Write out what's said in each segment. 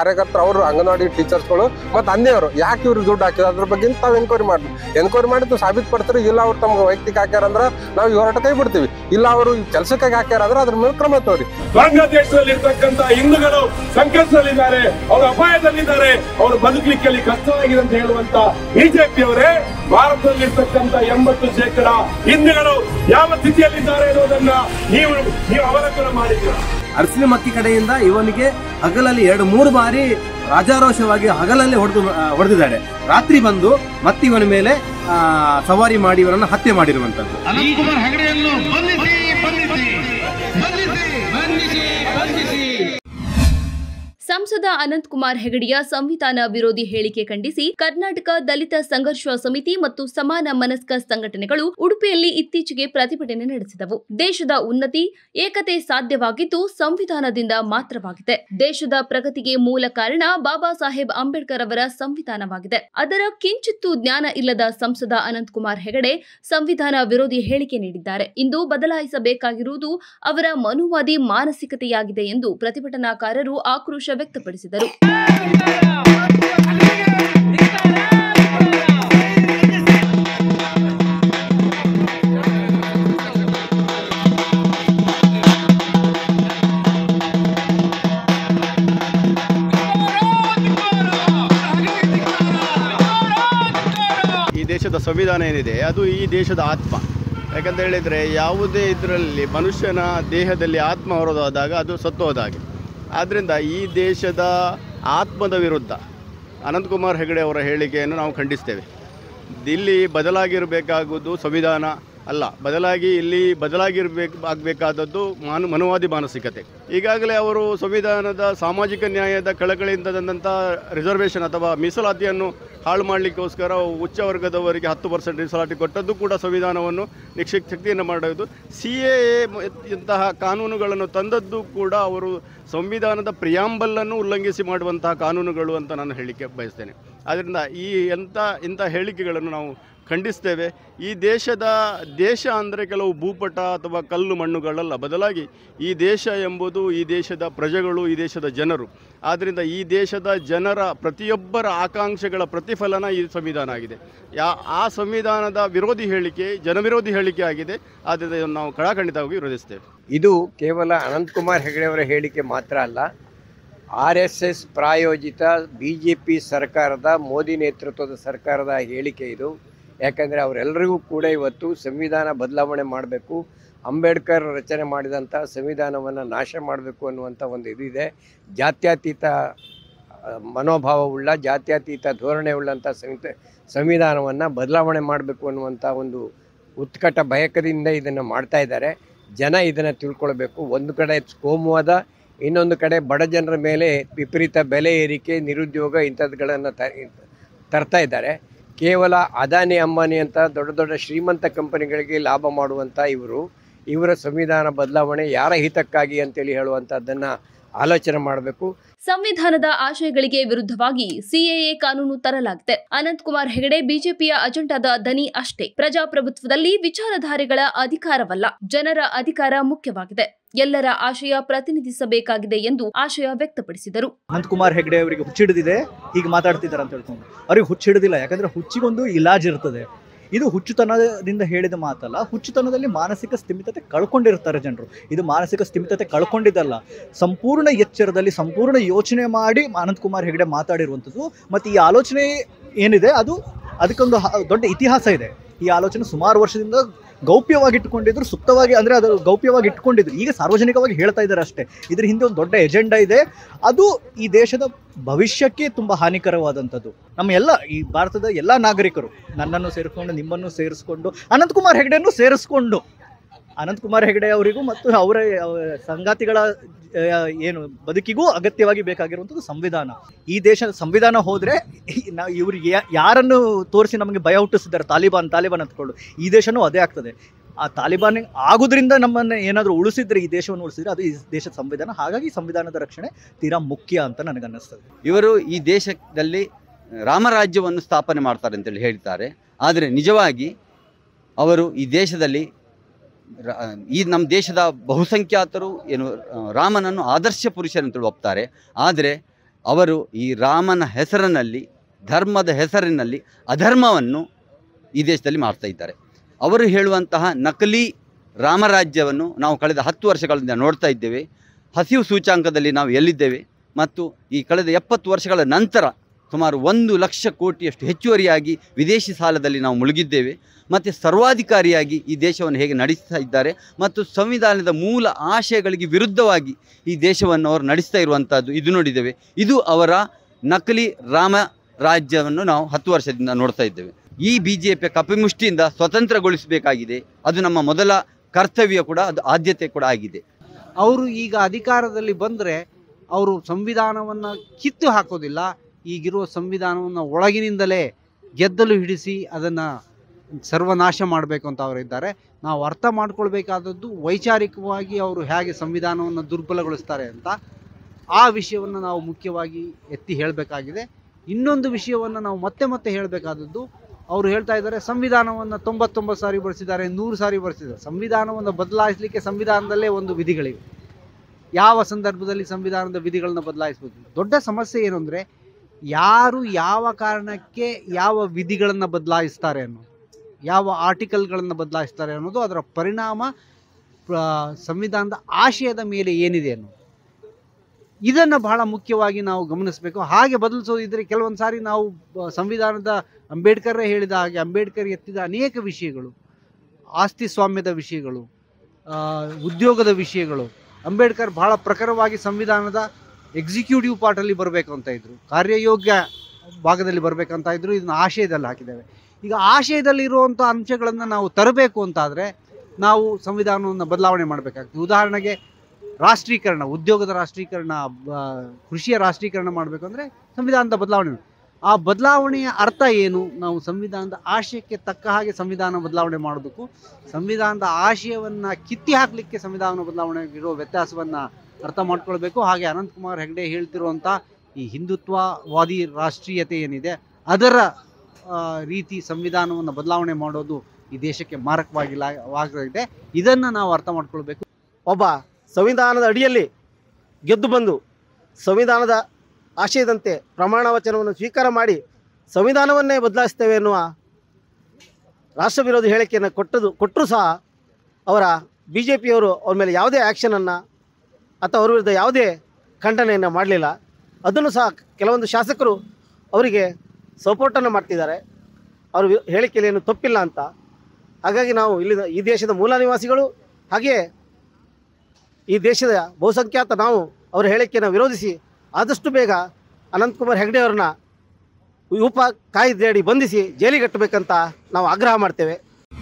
ಕಾರ್ಯಕರ್ತರು ಅವರು ಅಂಗನವಾಡಿ ಟೀಚರ್ಸ್ಗಳು ಮತ್ತು ಅಂದೇವರು ಯಾಕೆ ಇವ್ರು ದುಡ್ಡು ಹಾಕಿದ್ರು ಅದ್ರ ಬಗ್ಗೆ ತಾವು ಎನ್ಕ್ವೈರಿ ಮಾಡಿದ್ದು ಸಾಬೀತುಪಡ್ತಾರೆ. ಇಲ್ಲ ಅವ್ರು ತಮ್ಗೆ ವೈಯಕ್ತಿಕ ಹಾಕ್ಯಾರಂದ್ರೆ ನಾವು ಈ ಹೋರಾಟ ಕೈ ಬಿಡ್ತೀವಿ, ಇಲ್ಲ ಅವರು ಕೆಲಸಕ್ಕಾಗಿ ಹಾಕ್ಯಾರಂದ್ರೆ ಅದ್ರ ಮೇಲೆ ಕ್ರಮ ತಗೋರಿ. ಬಾಂಗ್ಲಾದೇಶದಲ್ಲಿರ್ತಕ್ಕಂಥ ಹಿಂದೂಗಳು ಸಂಕಷ್ಟದಲ್ಲಿದ್ದಾರೆ, ಅವರು ಅಪಾಯದಲ್ಲಿದ್ದಾರೆ, ಅವರು ಬದುಕಲಿಕ್ಕೆ ಅಲ್ಲಿ ಕಷ್ಟವಾಗಿದೆ ಅಂತ ಹೇಳುವಂತ ಬಿಜೆಪಿಯವರೇ ಭಾರತದಲ್ಲಿರ್ತಕ್ಕಂಥ 80% ಹಿಂದೂಗಳು ಯಾವ ಸ್ಥಿತಿಯಲ್ಲಿದ್ದಾರೆ ಅನ್ನೋದನ್ನ ನೀವು ಅವಲೋಕನ ಮಾಡಿದ್ದೀರಾ? ಅರಸಲಿ ಮಕ್ಕಿ ಕಡೆಯಿಂದ ಇವನಿಗೆ ಹಗಲಲ್ಲಿ 2-3 ಬಾರಿ ರಾಜಾರೋಷವಾಗಿ ಹಗಲಲ್ಲಿ ಹೊಡೆದಿದ್ದಾರೆ. ರಾತ್ರಿ ಬಂದು ಮತ್ತೆ ಇವನ ಮೇಲೆ ಸವಾರಿ ಮಾಡಿ ಇವರನ್ನು ಹತ್ಯೆ ಮಾಡಿರುವಂತದ್ದು. ಅನಂತ್ ಕುಮಾರ್ ಹೆಗಡೆಯನ್ನು ಬಂಧಿಸಿ. ಸಂಸದ ಅನಂತ್ ಕುಮಾರ್ ಹೆಗಡೆಯ ಸಂವಿಧಾನ ವಿರೋಧಿ ಹೇಳಿಕೆ ಖಂಡಿಸಿ ಕರ್ನಾಟಕ ದಲಿತ ಸಂಘರ್ಷ ಸಮಿತಿ ಮತ್ತು ಸಮಾನ ಮನಸ್ಕ ಸಂಘಟನೆಗಳು ಉಡುಪಿಯಲ್ಲಿ ಇತ್ತೀಚೆಗೆ ಪ್ರತಿಭಟನೆ ನಡೆಸಿದವು. ದೇಶದ ಉನ್ನತಿ, ಏಕತೆ ಸಾಧ್ಯವಾಗಿದ್ದು ಸಂವಿಧಾನದಿಂದ ಮಾತ್ರವಾಗಿದೆ. ದೇಶದ ಪ್ರಗತಿಗೆ ಮೂಲ ಕಾರಣ ಬಾಬಾ ಸಾಹೇಬ್ ಅಂಬೇಡ್ಕರ್ ಅವರ ಸಂವಿಧಾನವಾಗಿದೆ. ಅದರ ಕಿಂಚಿತ್ತೂ ಜ್ಞಾನ ಇಲ್ಲದ ಸಂಸದ ಅನಂತ್ ಕುಮಾರ್ ಹೆಗಡೆ ಸಂವಿಧಾನ ವಿರೋಧಿ ಹೇಳಿಕೆ ನೀಡಿದ್ದಾರೆ. ಇಂದು ಬದಲಾಯಿಸಬೇಕಾಗಿರುವುದು ಅವರ ಮನುವಾದಿ ಮಾನಸಿಕತೆಯಾಗಿದೆ ಎಂದು ಪ್ರತಿಭಟನಾಕಾರರು ಆಕ್ರೋಶ ವ್ಯಕ್ತಪಡಿಸಿದರು. ಈ ದೇಶದ ಸಂವಿಧಾನ ಏನಿದೆ ಅದು ಈ ದೇಶದ ಆತ್ಮ. ಯಾಕಂತ ಹೇಳಿದರೆ ಯಾವುದೇ ಇದರಲ್ಲಿ ಮನುಷ್ಯನ ದೇಹದಲ್ಲಿ ಆತ್ಮ ಹೊರದಾದಾಗ ಅದು ಸತ್ತು ಹೋದಾಗೆ. ಆದ್ದರಿಂದ ಈ ದೇಶದ ಆತ್ಮದ ವಿರುದ್ಧ ಅನಂತಕುಮಾರ್ ಹೆಗಡೆ ಅವರ ಹೇಳಿಕೆಯನ್ನು ನಾವು ಖಂಡಿಸ್ತೇವೆ. ಇಲ್ಲಿ ಬದಲಾಗಿರಬೇಕಾಗುವುದು ಸಂವಿಧಾನ ಅಲ್ಲ, ಇಲ್ಲಿ ಆಗಬೇಕಾದದ್ದು ಮನುವಾದಿ ಮಾನಸಿಕತೆ. ಈಗಾಗಲೇ ಅವರು ಸಂವಿಧಾನದ ಸಾಮಾಜಿಕ ನ್ಯಾಯದ ಕಳಕಳಿಯಿಂದ ತಂದಂಥ ರಿಸರ್ವೇಷನ್ ಅಥವಾ ಮೀಸಲಾತಿಯನ್ನು ಹಾಳು ಮಾಡಲಿಕ್ಕೋಸ್ಕರ ಉಚ್ಚ ವರ್ಗದವರಿಗೆ 10% ಮೀಸಲಾತಿ ಕೊಟ್ಟದ್ದು ಕೂಡ ಸಂವಿಧಾನವನ್ನು ಶಕ್ತಿಯನ್ನು ಮಾಡೋದು. CAA ಇಂತಹ ಕಾನೂನುಗಳನ್ನು ತಂದದ್ದು ಕೂಡ ಅವರು ಸಂವಿಧಾನದ ಪ್ರಿಯಾಂಬಲನ್ನು ಉಲ್ಲಂಘಿಸಿ ಮಾಡುವಂತಹ ಕಾನೂನುಗಳು ಅಂತ ನಾನು ಹೇಳಿಕೆ ಬಯಸ್ತೇನೆ. ಆದ್ದರಿಂದ ಇಂಥ ಹೇಳಿಕೆಗಳನ್ನು ನಾವು ಖಂಡಿಸ್ತೇವೆ. ಈ ದೇಶ ಅಂದರೆ ಕೆಲವು ಭೂಪಟ ಅಥವಾ ಕಲ್ಲು ಮಣ್ಣುಗಳಲ್ಲ, ಬದಲಾಗಿ ಈ ದೇಶ ಎಂಬುದು ಈ ದೇಶದ ಪ್ರಜೆಗಳು, ಈ ದೇಶದ ಜನರು. ಆದ್ದರಿಂದ ಈ ದೇಶದ ಜನರ ಪ್ರತಿಯೊಬ್ಬರ ಆಕಾಂಕ್ಷೆಗಳ ಪ್ರತಿಫಲನ ಈ ಸಂವಿಧಾನ ಆಗಿದೆ. ಆ ಸಂವಿಧಾನದ ವಿರೋಧಿ ಹೇಳಿಕೆ ಜನವಿರೋಧಿ ಹೇಳಿಕೆ ಆಗಿದೆ. ಆದ್ದರಿಂದ ನಾವು ಖಡಾಖಂಡಿತವಾಗಿ ವಿರೋಧಿಸ್ತೇವೆ. ಇದು ಕೇವಲ ಅನಂತಕುಮಾರ್ ಹೆಗಡೆ ಅವರ ಹೇಳಿಕೆ ಮಾತ್ರ ಅಲ್ಲ, RSS ಪ್ರಾಯೋಜಿತ BJP ಸರ್ಕಾರದ, ಮೋದಿ ನೇತೃತ್ವದ ಸರ್ಕಾರದ ಹೇಳಿಕೆ ಇದು. ಯಾಕಂದರೆ ಅವರೆಲ್ಲರಿಗೂ ಕೂಡ ಇವತ್ತು ಸಂವಿಧಾನ ಬದಲಾವಣೆ ಮಾಡಬೇಕು, ಅಂಬೇಡ್ಕರ್ ರಚನೆ ಮಾಡಿದಂಥ ಸಂವಿಧಾನವನ್ನು ನಾಶ ಮಾಡಬೇಕು ಅನ್ನುವಂಥ ಒಂದು ಇದಿದೆ. ಜಾತ್ಯತೀತ ಮನೋಭಾವವುಳ್ಳ, ಜಾತ್ಯತೀತ ಧೋರಣೆ ಉಳ್ಳಂಥ ಸಂವಿಧಾನವನ್ನು ಬದಲಾವಣೆ ಮಾಡಬೇಕು ಅನ್ನುವಂಥ ಒಂದು ಉತ್ಕಟ ಬಯಕದಿಂದ ಇದನ್ನು ಮಾಡ್ತಾ ಇದ್ದಾರೆ. ಜನ ಇದನ್ನು ತಿಳ್ಕೊಳ್ಬೇಕು. ಒಂದು ಕಡೆ ಕೋಮುವಾದ, ಇನ್ನೊಂದು ಕಡೆ ಬಡ ಜನರ ಮೇಲೆ ವಿಪರೀತ ಬೆಲೆ ಏರಿಕೆ, ನಿರುದ್ಯೋಗ ಇಂಥದ್ದುಗಳನ್ನು ತರ್ತಾ ಇದ್ದಾರೆ. ಕೇವಲ ಅದಾನಿ ಅಂಬಾನಿ ಅಂತ ದೊಡ್ಡ ದೊಡ್ಡ ಶ್ರೀಮಂತ ಕಂಪನಿಗಳಿಗೆ ಲಾಭ ಮಾಡುವಂಥ ಇವರ ಸಂವಿಧಾನ ಬದಲಾವಣೆ ಯಾರ ಹಿತಕ್ಕಾಗಿ ಅಂತೇಳಿ ಹೇಳುವಂಥದ್ದನ್ನು ಆಲೋಚನೆ ಮಾಡಬೇಕು. ಸಂವಿಧಾನದ ಆಶಯಗಳಿಗೆ ವಿರುದ್ಧವಾಗಿ CAA ಕಾನೂನು ತರಲಾಗಿದೆ. ಅನಂತ್ ಕುಮಾರ್ ಹೆಗಡೆ ಬಿಜೆಪಿಯ ಅಜೆಂಡಾದ ದನಿ ಅಷ್ಟೇ. ಪ್ರಜಾಪ್ರಭುತ್ವದಲ್ಲಿ ವಿಚಾರಧಾರೆಗಳ ಅಧಿಕಾರವಲ್ಲ, ಜನರ ಅಧಿಕಾರ ಮುಖ್ಯವಾಗಿದೆ. ಎಲ್ಲರ ಆಶಯ ಪ್ರತಿನಿಧಿಸಬೇಕಾಗಿದೆ ಎಂದು ಆಶಯ ವ್ಯಕ್ತಪಡಿಸಿದರು. ಅನಂತ್ ಕುಮಾರ್ ಹೆಗಡೆ ಅವರಿಗೆ ಹುಚ್ಚಿಡಿದಿದೆ, ಹೀಗೆ ಮಾತಾಡ್ತಿದ್ದಾರೆ ಅಂತ ಹೇಳ್ಕೊಂಡು. ಅವ್ರಿಗೆ ಹುಚ್ಚಿಡಿದಿಲ್ಲ, ಯಾಕಂದ್ರೆ ಹುಚ್ಚಿಗೊಂದು ಇಲಾಜ್ ಇರ್ತದೆ. ಇದು ಹುಚ್ಚುತನದಿಂದ ಹೇಳಿದ ಮಾತಲ್ಲ, ಹುಚ್ಚುತನದಲ್ಲಿ ಮಾನಸಿಕ ಸ್ಥಿಮಿತತೆ ಕಳ್ಕೊಂಡಿರ್ತಾರೆ ಜನರು. ಇದು ಮಾನಸಿಕ ಸ್ಥಿಮಿತತೆ ಕಳ್ಕೊಂಡಿದ್ದಲ್ಲ, ಸಂಪೂರ್ಣ ಎಚ್ಚರದಲ್ಲಿ ಸಂಪೂರ್ಣ ಯೋಚನೆ ಮಾಡಿ ಅನಂತ್ ಕುಮಾರ್ ಹೆಗಡೆ ಮಾತಾಡಿರುವಂಥದ್ದು. ಮತ್ತು ಈ ಆಲೋಚನೆ ಏನಿದೆ ಅದಕ್ಕೊಂದು ದೊಡ್ಡ ಇತಿಹಾಸ ಇದೆ. ಈ ಆಲೋಚನೆ ಸುಮಾರು ವರ್ಷದಿಂದ ಗೌಪ್ಯವಾಗಿ ಇಟ್ಕೊಂಡಿದ್ರು, ಸುಪ್ತವಾಗಿ ಅಂದರೆ ಅದು ಗೌಪ್ಯವಾಗಿ ಇಟ್ಕೊಂಡಿದ್ರು. ಈಗ ಸಾರ್ವಜನಿಕವಾಗಿ ಹೇಳ್ತಾ ಇದ್ದಾರೆ ಅಷ್ಟೇ. ಇದ್ರ ಹಿಂದೆ ಒಂದು ದೊಡ್ಡ ಎಜೆಂಡಾ ಇದೆ. ಅದು ಈ ದೇಶದ ಭವಿಷ್ಯಕ್ಕೆ ತುಂಬ ಹಾನಿಕರವಾದಂಥದ್ದು. ಈ ಭಾರತದ ಎಲ್ಲ ನಾಗರಿಕರು, ನನ್ನನ್ನು ಸೇರಿಸ್ಕೊಂಡು, ನಿಮ್ಮನ್ನು ಸೇರಿಸ್ಕೊಂಡು, ಅನಂತ್ ಕುಮಾರ್ ಹೆಗಡೆಯನ್ನು ಸೇರಿಸ್ಕೊಂಡು, ಅನಂತ್ ಕುಮಾರ್ ಹೆಗಡೆ ಅವರಿಗೂ ಮತ್ತು ಅವರ ಸಂಗಾತಿಗಳ ಬದುಕಿಗೂ ಅಗತ್ಯವಾಗಿ ಬೇಕಾಗಿರುವಂಥದ್ದು ಸಂವಿಧಾನ. ಈ ದೇಶದ ಸಂವಿಧಾನ ಹೋದರೆ ಇವ್ರಿಗೆ ಯಾರನ್ನು ತೋರಿಸಿ ನಮಗೆ ಭಯ ಹುಟ್ಟಿಸಿದ್ದಾರೆ, ತಾಲಿಬಾನ್ ಅಂತ್ಕೊಂಡು, ಈ ದೇಶನೂ ಅದೇ ಆಗ್ತದೆ. ಆ ತಾಲಿಬಾನ್ ಆಗೋದ್ರಿಂದ ನಮ್ಮನ್ನು ಏನಾದರೂ ಉಳಿಸಿದ್ರೆ, ಈ ದೇಶವನ್ನು ಉಳಿಸಿದ್ರೆ ಅದು ಈ ದೇಶದ ಸಂವಿಧಾನ. ಹಾಗಾಗಿ ಸಂವಿಧಾನದ ರಕ್ಷಣೆ ತೀರಾ ಮುಖ್ಯ ಅಂತ ನನಗನ್ನಿಸ್ತದೆ. ಇವರು ಈ ದೇಶದಲ್ಲಿ ರಾಮರಾಜ್ಯವನ್ನು ಸ್ಥಾಪನೆ ಮಾಡ್ತಾರೆ ಅಂತೇಳಿ ಹೇಳ್ತಾರೆ. ಆದರೆ ನಿಜವಾಗಿ ಅವರು ಈ ದೇಶದಲ್ಲಿ ನಮ್ಮ ದೇಶದ ಬಹುಸಂಖ್ಯಾತರು ರಾಮನನ್ನು ಆದರ್ಶ ಪುರುಷರಂತೇಳಿ ಒಪ್ತಾರೆ. ಆದರೆ ಅವರು ಈ ರಾಮನ ಹೆಸರಿನಲ್ಲಿ, ಧರ್ಮದ ಹೆಸರಿನಲ್ಲಿ ಅಧರ್ಮವನ್ನು ಈ ದೇಶದಲ್ಲಿ ಮಾಡ್ತಾ ಇದ್ದಾರೆ. ಅವರು ಹೇಳುವಂತಹ ನಕಲಿ ರಾಮರಾಜ್ಯವನ್ನು ನಾವು ಕಳೆದ 10 ವರ್ಷಗಳಿಂದ ನೋಡ್ತಾ ಇದ್ದೇವೆ. ಹಸಿವು ಸೂಚ್ಯಾಂಕದಲ್ಲಿ ನಾವು ಎಲ್ಲಿದ್ದೇವೆ ಮತ್ತು ಈ ಕಳೆದ 70 ವರ್ಷಗಳ ನಂತರ ಸುಮಾರು 1 ಲಕ್ಷ ಕೋಟಿಯಷ್ಟು ಹೆಚ್ಚುವರಿಯಾಗಿ ವಿದೇಶಿ ಸಾಲದಲ್ಲಿ ನಾವು ಮುಳುಗಿದ್ದೇವೆ. ಮತ್ತು ಸರ್ವಾಧಿಕಾರಿಯಾಗಿ ಈ ದೇಶವನ್ನು ಹೇಗೆ ನಡೆಸ್ತಾ ಇದ್ದಾರೆ ಮತ್ತು ಸಂವಿಧಾನದ ಮೂಲ ಆಶಯಗಳಿಗೆ ವಿರುದ್ಧವಾಗಿ ಈ ದೇಶವನ್ನು ಅವರು ನಡೆಸ್ತಾ ಇರುವಂಥದ್ದು ಇದು ನೋಡಿದ್ದೇವೆ. ಇದು ಅವರ ನಕಲಿ ರಾಮ ರಾಜ್ಯವನ್ನು ನಾವು 10 ವರ್ಷದಿಂದ ನೋಡ್ತಾ ಇದ್ದೇವೆ. ಈ BJP ಕಪಿಮುಷ್ಟಿಯಿಂದ ಸ್ವತಂತ್ರಗೊಳಿಸಬೇಕಾಗಿದೆ. ಅದು ನಮ್ಮ ಮೊದಲ ಕರ್ತವ್ಯ ಕೂಡ, ಅದು ಆದ್ಯತೆ ಕೂಡ ಆಗಿದೆ. ಅವರು ಈಗ ಅಧಿಕಾರದಲ್ಲಿ ಬಂದರೆ ಅವರು ಸಂವಿಧಾನವನ್ನು ಕಿತ್ತು ಹಾಕೋದಿಲ್ಲ. ಈಗಿರುವ ಸಂವಿಧಾನವನ್ನು ಒಳಗಿನಿಂದಲೇ ಗೆದ್ದಲು ಹಿಡಿಸಿ ಅದನ್ನು ಸರ್ವನಾಶ ಮಾಡಬೇಕು ಅಂತ ಅವರಿದ್ದಾರೆ. ನಾವು ಅರ್ಥ ಮಾಡ್ಕೊಳ್ಬೇಕಾದದ್ದು ವೈಚಾರಿಕವಾಗಿ ಅವರು ಹೇಗೆ ಸಂವಿಧಾನವನ್ನು ದುರ್ಬಲಗೊಳಿಸ್ತಾರೆ ಅಂತ. ಆ ವಿಷಯವನ್ನು ನಾವು ಮುಖ್ಯವಾಗಿ ಎತ್ತಿ ಹೇಳಬೇಕಾಗಿದೆ. ಇನ್ನೊಂದು ವಿಷಯವನ್ನು ನಾವು ಮತ್ತೆ ಹೇಳಬೇಕಾದದ್ದು, ಅವರು ಹೇಳ್ತಾ ಇದ್ದಾರೆ ಸಂವಿಧಾನವನ್ನು 99 ಸಾರಿ ಬಳಸಿದ್ದಾರೆ, 100 ಸಾರಿ ಬಳಸಿದ್ದಾರೆ. ಸಂವಿಧಾನವನ್ನು ಬದಲಾಯಿಸಲಿಕ್ಕೆ ಸಂವಿಧಾನದಲ್ಲೇ ಒಂದು ವಿಧಿಗಳಿವೆ. ಯಾವ ಸಂದರ್ಭದಲ್ಲಿ ಸಂವಿಧಾನದ ವಿಧಿಗಳನ್ನು ಬದಲಾಯಿಸ್ಬೋದು. ದೊಡ್ಡ ಸಮಸ್ಯೆ ಏನು ಅಂದರೆ, ಯಾರು ಯಾವ ಕಾರಣಕ್ಕೆ ಯಾವ ವಿಧಿಗಳನ್ನು ಬದಲಾಯಿಸ್ತಾರೆ ಅನ್ನೋದು, ಯಾವ ಆರ್ಟಿಕಲ್ಗಳನ್ನು ಬದಲಾಯಿಸ್ತಾರೆ ಅನ್ನೋದು, ಅದರ ಪರಿಣಾಮ ಸಂವಿಧಾನದ ಆಶಯದ ಮೇಲೆ ಏನಿದೆ ಅನ್ನೋದು, ಇದನ್ನು ಬಹಳ ಮುಖ್ಯವಾಗಿ ನಾವು ಗಮನಿಸಬೇಕು. ಹಾಗೆ ಬದಲಿಸೋದಿದ್ದರೆ ಕೆಲವೊಂದು ಸಾರಿ ನಾವು ಸಂವಿಧಾನದ ಅಂಬೇಡ್ಕರೇ ಹೇಳಿದ ಹಾಗೆ ಅಂಬೇಡ್ಕರ್ ಎತ್ತಿದ ಅನೇಕ ವಿಷಯಗಳು, ಆಸ್ತಿ ಸ್ವಾಮ್ಯದ ವಿಷಯಗಳು, ಉದ್ಯೋಗದ ವಿಷಯಗಳು, ಅಂಬೇಡ್ಕರ್ ಬಹಳ ಪ್ರಖರವಾಗಿ ಸಂವಿಧಾನದ ಎಕ್ಸಿಕ್ಯೂಟಿವ್ ಪಾರ್ಟಲ್ಲಿ ಬರಬೇಕು ಅಂತ ಇದ್ರು, ಕಾರ್ಯಯೋಗ್ಯ ಭಾಗದಲ್ಲಿ ಬರಬೇಕಂತ ಇದ್ರು. ಇದನ್ನು ಆಶಯದಲ್ಲಿ ಹಾಕಿದ್ದೇವೆ. ಈಗ ಆಶಯದಲ್ಲಿ ಇರುವಂಥ ಅಂಶಗಳನ್ನು ನಾವು ತರಬೇಕು ಅಂತಾದರೆ ನಾವು ಸಂವಿಧಾನವನ್ನು ಬದಲಾವಣೆ ಮಾಡಬೇಕಾಗ್ತದೆ. ಉದಾಹರಣೆಗೆ ರಾಷ್ಟ್ರೀಕರಣ, ಉದ್ಯೋಗದ ರಾಷ್ಟ್ರೀಕರಣ, ಕೃಷಿಯ ರಾಷ್ಟ್ರೀಕರಣ ಮಾಡಬೇಕು ಅಂದರೆ ಸಂವಿಧಾನದ ಬದಲಾವಣೆ. ಆ ಬದಲಾವಣೆಯ ಅರ್ಥ ಏನು? ನಾವು ಸಂವಿಧಾನದ ಆಶಯಕ್ಕೆ ತಕ್ಕ ಹಾಗೆ ಸಂವಿಧಾನ ಬದಲಾವಣೆ ಮಾಡೋದಕ್ಕೂ ಸಂವಿಧಾನದ ಆಶಯವನ್ನು ಕಿತ್ತಿ ಹಾಕಲಿಕ್ಕೆ ಸಂವಿಧಾನ ಬದಲಾವಣೆಗಿರೋ ವ್ಯತ್ಯಾಸವನ್ನು ಅರ್ಥ ಮಾಡ್ಕೊಳ್ಬೇಕು. ಹಾಗೆ ಅನಂತಕುಮಾರ್ ಹೆಗಡೆ ಹೇಳ್ತಿರುವಂಥ ಈ ಹಿಂದುತ್ವವಾದಿ ರಾಷ್ಟ್ರೀಯತೆ ಏನಿದೆ ಅದರ ರೀತಿ ಸಂವಿಧಾನವನ್ನು ಬದಲಾವಣೆ ಮಾಡೋದು ಈ ದೇಶಕ್ಕೆ ಮಾರಕವಾಗಿದೆ. ಇದನ್ನು ನಾವು ಅರ್ಥ ಮಾಡ್ಕೊಳ್ಬೇಕು. ಒಬ್ಬ ಸಂವಿಧಾನದ ಅಡಿಯಲ್ಲಿ ಗೆದ್ದು ಬಂದು ಸಂವಿಧಾನದ ಆಶಯದಂತೆ ಪ್ರಮಾಣ ವಚನವನ್ನು ಸ್ವೀಕಾರ ಮಾಡಿ ಸಂವಿಧಾನವನ್ನೇ ಬದಲಾಯಿಸ್ತೇವೆ ಎನ್ನುವ ರಾಷ್ಟ್ರ ವಿರೋಧಿ ಹೇಳಿಕೆಯನ್ನು ಕೊಟ್ಟರೂ ಸಹ ಅವರ BJPಯವರು ಅವ್ರ ಮೇಲೆ ಯಾವುದೇ ಆ್ಯಕ್ಷನನ್ನು ಅಥವಾ ಅವ್ರ ವಿರುದ್ಧ ಯಾವುದೇ ಖಂಡನೆಯನ್ನು ಮಾಡಲಿಲ್ಲ. ಅದನ್ನು ಸಹ ಕೆಲವೊಂದು ಶಾಸಕರು ಅವರಿಗೆ ಸಪೋರ್ಟನ್ನು ಮಾಡ್ತಿದ್ದಾರೆ, ಅವ್ರ ಹೇಳಿಕೆಯಲ್ಲಿ ಏನು ತಪ್ಪಿಲ್ಲ ಅಂತ. ಹಾಗಾಗಿ ನಾವು ಈ ದೇಶದ ಮೂಲ ನಿವಾಸಿಗಳು ಹಾಗೆಯೇ ಈ ದೇಶದ ಬಹುಸಂಖ್ಯಾತ ನಾವು ಅವರ ಹೇಳಿಕೆಯನ್ನು ವಿರೋಧಿಸಿ ಆದಷ್ಟು ಬೇಗ ಅನಂತಕುಮಾರ್ ಹೆಗಡೆ ಅವರನ್ನ ಯೂಪ ಕಾಯ್ದೆಯಡಿ ಬಂಧಿಸಿ ಜೈಲಿಗಟ್ಟಬೇಕಂತ ನಾವು ಆಗ್ರಹ ಮಾಡ್ತೇವೆ.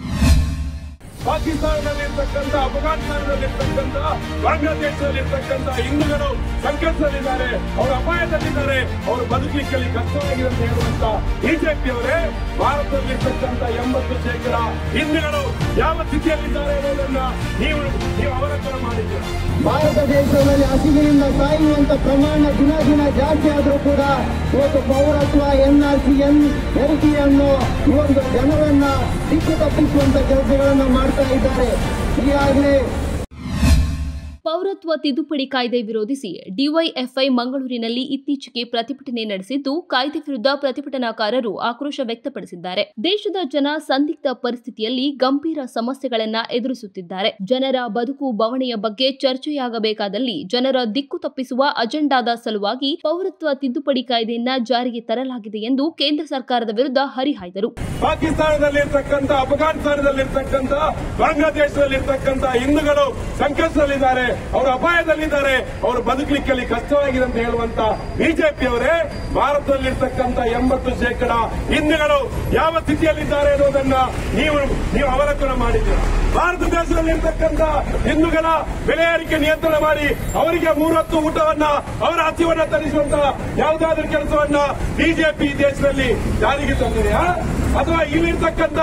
ಪಾಕಿಸ್ತಾನದಲ್ಲಿರ್ತಕ್ಕಂಥ, ಅಫ್ಘಾನಿಸ್ತಾನದಲ್ಲಿರ್ತಕ್ಕಂಥ, ಬಾಂಗ್ಲಾದೇಶದಲ್ಲಿರ್ತಕ್ಕಂಥ ಹಿಂದೂಗಳು ಸಂಕಷ್ಟದಲ್ಲಿದ್ದಾರೆ, ಅವರು ಅಪಾಯದಲ್ಲಿದ್ದಾರೆ, ಅವರು ಬದುಕಲಿಕ್ಕೆ ಕಷ್ಟವಾಗಿದೆ ಅಂತ ಹೇಳುವಂತ BJPಯವರೇ ಭಾರತದಲ್ಲಿರ್ತಕ್ಕಂಥ 80% ಹಿಂದೂಗಳು ಯಾವ ಸ್ಥಿತಿಯಲ್ಲಿದ್ದಾರೆ ಅನ್ನೋದನ್ನ ನೀವು ಅವಲೋಕನ ಮಾಡಿದ್ದೀರಾ? ಭಾರತ ದೇಶದಲ್ಲಿ ಹಸಿವಿನಿಂದ ಸಾಯುವಂತ ಪ್ರಮಾಣ ದಿನ ಜಾಸ್ತಿ ಆದರೂ ಕೂಡ ಇವತ್ತು ಪೌರತ್ವ NRC NP ಈ ಒಂದು ಜನರನ್ನ ದಿಕ್ಕು ತಪ್ಪಿಸುವಂತ ಕೆಲಸಗಳನ್ನು ಮಾಡ್ತಾ ಇದ್ದಾರೆ. ಈಗಾಗಲೇ ಪೌರತ್ವ ತಿದ್ದುಪಡಿ ಕಾಯ್ದೆ ವಿರೋಧಿಸಿ ಡಿವೈಎಫ್ಐ ಮಂಗಳೂರಿನಲ್ಲಿ ಇತ್ತೀಚೆಗೆ ಪ್ರತಿಭಟನೆ ನಡೆಸಿದ್ದು, ಕಾಯ್ದೆ ವಿರುದ್ಧ ಪ್ರತಿಭಟನಾಕಾರರು ಆಕ್ರೋಶ ವ್ಯಕ್ತಪಡಿಸಿದ್ದಾರೆ. ದೇಶದ ಜನ ಸಂದಿಗ್ಧ ಪರಿಸ್ಥಿತಿಯಲ್ಲಿ ಗಂಭೀರ ಸಮಸ್ಯೆಗಳನ್ನ ಎದುರಿಸುತ್ತಿದ್ದಾರೆ. ಜನರ ಬದುಕು ಬವಣೆಯ ಬಗ್ಗೆ ಚರ್ಚೆಯಾಗಬೇಕಾದಲ್ಲಿ ಜನರ ದಿಕ್ಕು ತಪ್ಪಿಸುವ ಅಜೆಂಡಾದ ಸಲುವಾಗಿ ಪೌರತ್ವ ತಿದ್ದುಪಡಿ ಕಾಯ್ದೆಯನ್ನ ಜಾರಿಗೆ ತರಲಾಗಿದೆ ಎಂದು ಕೇಂದ್ರ ಸರ್ಕಾರದ ವಿರುದ್ಧ ಹರಿಹಾಯ್ದರು. ಪಾಕಿಸ್ತಾನದಲ್ಲಿರ್ತಕ್ಕಂಥ, ಅಫ್ಘಾನಿಸ್ತಾನದಲ್ಲಿರ್ತಕ್ಕಂಥ, ಬಾಂಗ್ಲಾದೇಶದಲ್ಲಿರ್ತಕ್ಕಂಥ ಹಿಂದೂಗಳು ಸಂಕಷ್ಟದಲ್ಲಿದ್ದಾರೆ, ಅವರು ಅಪಾಯದಲ್ಲಿದ್ದಾರೆ, ಅವರು ಬದುಕಲಿಕ್ಕೆ ಕಷ್ಟವಾಗಿದೆ ಅಂತ ಹೇಳುವಂತ BJPಯವರೇ ಭಾರತದಲ್ಲಿರ್ತಕ್ಕಂಥ 80% ಹಿಂದೂಗಳು ಯಾವ ಸ್ಥಿತಿಯಲ್ಲಿದ್ದಾರೆ ಅನ್ನೋದನ್ನ ನೀವು ಅವಲೋಕನ ಮಾಡಿದ್ದೀರಾ? ಭಾರತ ದೇಶದಲ್ಲಿರ್ತಕ್ಕಂಥ ಹಿಂದೂಗಳ ಬೆಲೆ ಏರಿಕೆ ನಿಯಂತ್ರಣ ಮಾಡಿ ಅವರಿಗೆ 3 ಹೊತ್ತು ಊಟವನ್ನ, ಅವರ ಹಸಿವನ್ನ ತರಿಸುವಂತ ಯಾವುದಾದ್ರೂ ಕೆಲಸವನ್ನ BJP ದೇಶದಲ್ಲಿ ಜಾರಿಗೆ ತಂದಿದೆಯಾ? ಅಥವಾ ಇಲ್ಲಿರ್ತಕ್ಕಂಥ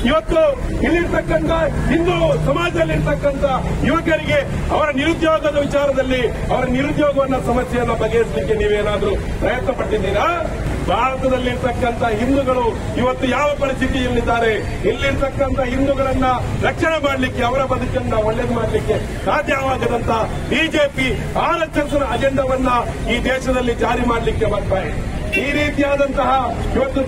ಹಿಂದೂ ಸಮಾಜದಲ್ಲಿರ್ತಕ್ಕಂಥ ಯುವಕರಿಗೆ ಅವರ ನಿರುದ್ಯೋಗದ ವಿಚಾರದಲ್ಲಿ ಅವರ ನಿರುದ್ಯೋಗವನ್ನ ಸಮಸ್ಯೆಯನ್ನ ಬಗೆಹರಿಸಲಿಕ್ಕೆ ನೀವೇನಾದ್ರೂ ಪ್ರಯತ್ನ ಪಟ್ಟಿದ್ದೀರಾ? ಭಾರತದಲ್ಲಿರ್ತಕ್ಕಂಥ ಹಿಂದೂಗಳು ಇವತ್ತು ಯಾವ ಪರಿಸ್ಥಿತಿಯಲ್ಲಿದ್ದಾರೆ, ಇಲ್ಲಿರ್ತಕ್ಕಂಥ ಹಿಂದೂಗಳನ್ನ ರಕ್ಷಣೆ ಮಾಡಲಿಕ್ಕೆ, ಅವರ ಬದುಕನ್ನ ಒಳ್ಳೇದು ಮಾಡಲಿಕ್ಕೆ ಸಾಧ್ಯವಾಗದಂತ ಬಿಜೆಪಿ RSS ಅಜೆಂಡಾವನ್ನ ಈ ದೇಶದಲ್ಲಿ ಜಾರಿ ಮಾಡಲಿಕ್ಕೆ ಬರ್ತಾ ಇದೆ. ಈ ರೀತಿಯಾದಂತಹ ಇವತ್ತು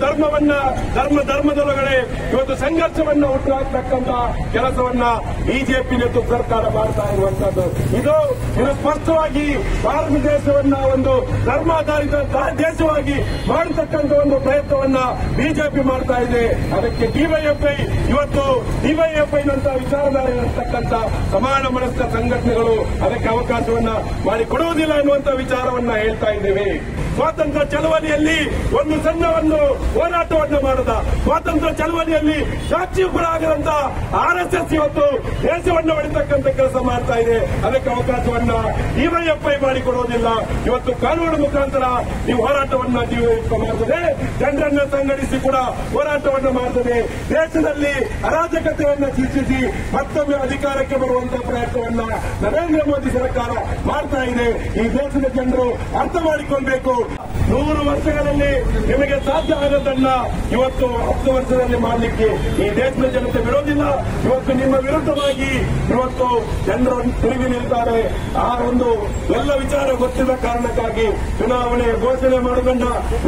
ಧರ್ಮದೊಳಗಡೆ ಇವತ್ತು ಸಂಘರ್ಷವನ್ನ ಹುಟ್ಟುಹಾಕ್ತಕ್ಕಂತಹ ಕೆಲಸವನ್ನ ಬಿಜೆಪಿ ನೇತೃತ್ವ ಸರ್ಕಾರ ಮಾಡ್ತಾ ಇರುವಂತದ್ದು. ಇದು ಸ್ಪಷ್ಟವಾಗಿ ಭಾರತ ದೇಶವನ್ನ ಒಂದು ಧರ್ಮಾಧಾರಿತ ದೇಶವಾಗಿ ಮಾಡತಕ್ಕಂಥ ಒಂದು ಪ್ರಯತ್ನವನ್ನ ಬಿಜೆಪಿ ಮಾಡ್ತಾ ಇದೆ. ಅದಕ್ಕೆ ಡಿವೈಎಫ್ಐ ಇವತ್ತು ಡಿವೈಎಫ್ಐನಂತಹ ವಿಚಾರಧಾರೆ ಇರತಕ್ಕಂಥ ಸಮಾನ ಮನಸ್ಕ ಸಂಘಟನೆಗಳು ಅದಕ್ಕೆ ಅವಕಾಶವನ್ನ ಮಾಡಿಕೊಡುವುದಿಲ್ಲ ಅನ್ನುವಂಥ ವಿಚಾರವನ್ನ ಹೇಳ್ತಾ ಇದ್ದೇವೆ. ಸ್ವಾತಂತ್ರ್ಯ ಚಳವಳಿಯಲ್ಲಿ ಒಂದು ಸಣ್ಣ ಒಂದು ಹೋರಾಟವನ್ನು ಮಾಡದ, ಸ್ವಾತಂತ್ರ್ಯ ಚಳವಳಿಯಲ್ಲಿ ಸಾಕ್ಷಿ ಕೂಡ ಆಗದಂತ RSS ಇವತ್ತು ದೇಶವನ್ನು ಹೊಡಿತಕ್ಕಂಥ ಕೆಲಸ ಮಾಡ್ತಾ ಇದೆ. ಅದಕ್ಕೆ ಅವಕಾಶವನ್ನ ಡಿವೈಎಫ್ಐ ಮಾಡಿಕೊಡುವುದಿಲ್ಲ. ಇವತ್ತು ಕಾನೂನು ಮುಖಾಂತರ ಈ ಹೋರಾಟವನ್ನ ಡಿವೈಎಫ್ಐ ಮಾಡ್ತದೆ, ಜನರನ್ನ ಸಂಘಟಿಸಿ ಕೂಡ ಹೋರಾಟವನ್ನು ಮಾಡ್ತದೆ. ದೇಶದಲ್ಲಿ ಅರಾಜಕತೆಯನ್ನ ಸೃಷ್ಟಿಸಿ ಮತ್ತೊಮ್ಮೆ ಅಧಿಕಾರಕ್ಕೆ ಬರುವಂತಹ ಪ್ರಯತ್ನವನ್ನ ನರೇಂದ್ರ ಮೋದಿ ಸರ್ಕಾರ ಮಾಡ್ತಾ ಇದೆ. ಈ ದೇಶದ ಜನರು ಅರ್ಥ ಮಾಡಿಕೊಳ್ಬೇಕು. 100 ವರ್ಷಗಳಲ್ಲಿ ನಿಮಗೆ ಸಾಧ್ಯ ಆಗೋದನ್ನ ಇವತ್ತು 10 ವರ್ಷದಲ್ಲಿ ಮಾಡಲಿಕ್ಕೆ ಈ ದೇಶದ ಜನತೆ ಬಿಡೋದಿಲ್ಲ. ಇವತ್ತು ನಿಮ್ಮ ವಿರುದ್ಧವಾಗಿ ಇವತ್ತು ಜನರು ತಿರುಗಿ ನಿಲ್ತಾರೆ. ಆ ಒಂದು ಎಲ್ಲ ವಿಚಾರ ಗೊತ್ತಿದ್ದ ಕಾರಣಕ್ಕಾಗಿ ಚುನಾವಣೆ ಘೋಷಣೆ ಮಾಡೋದನ್ನ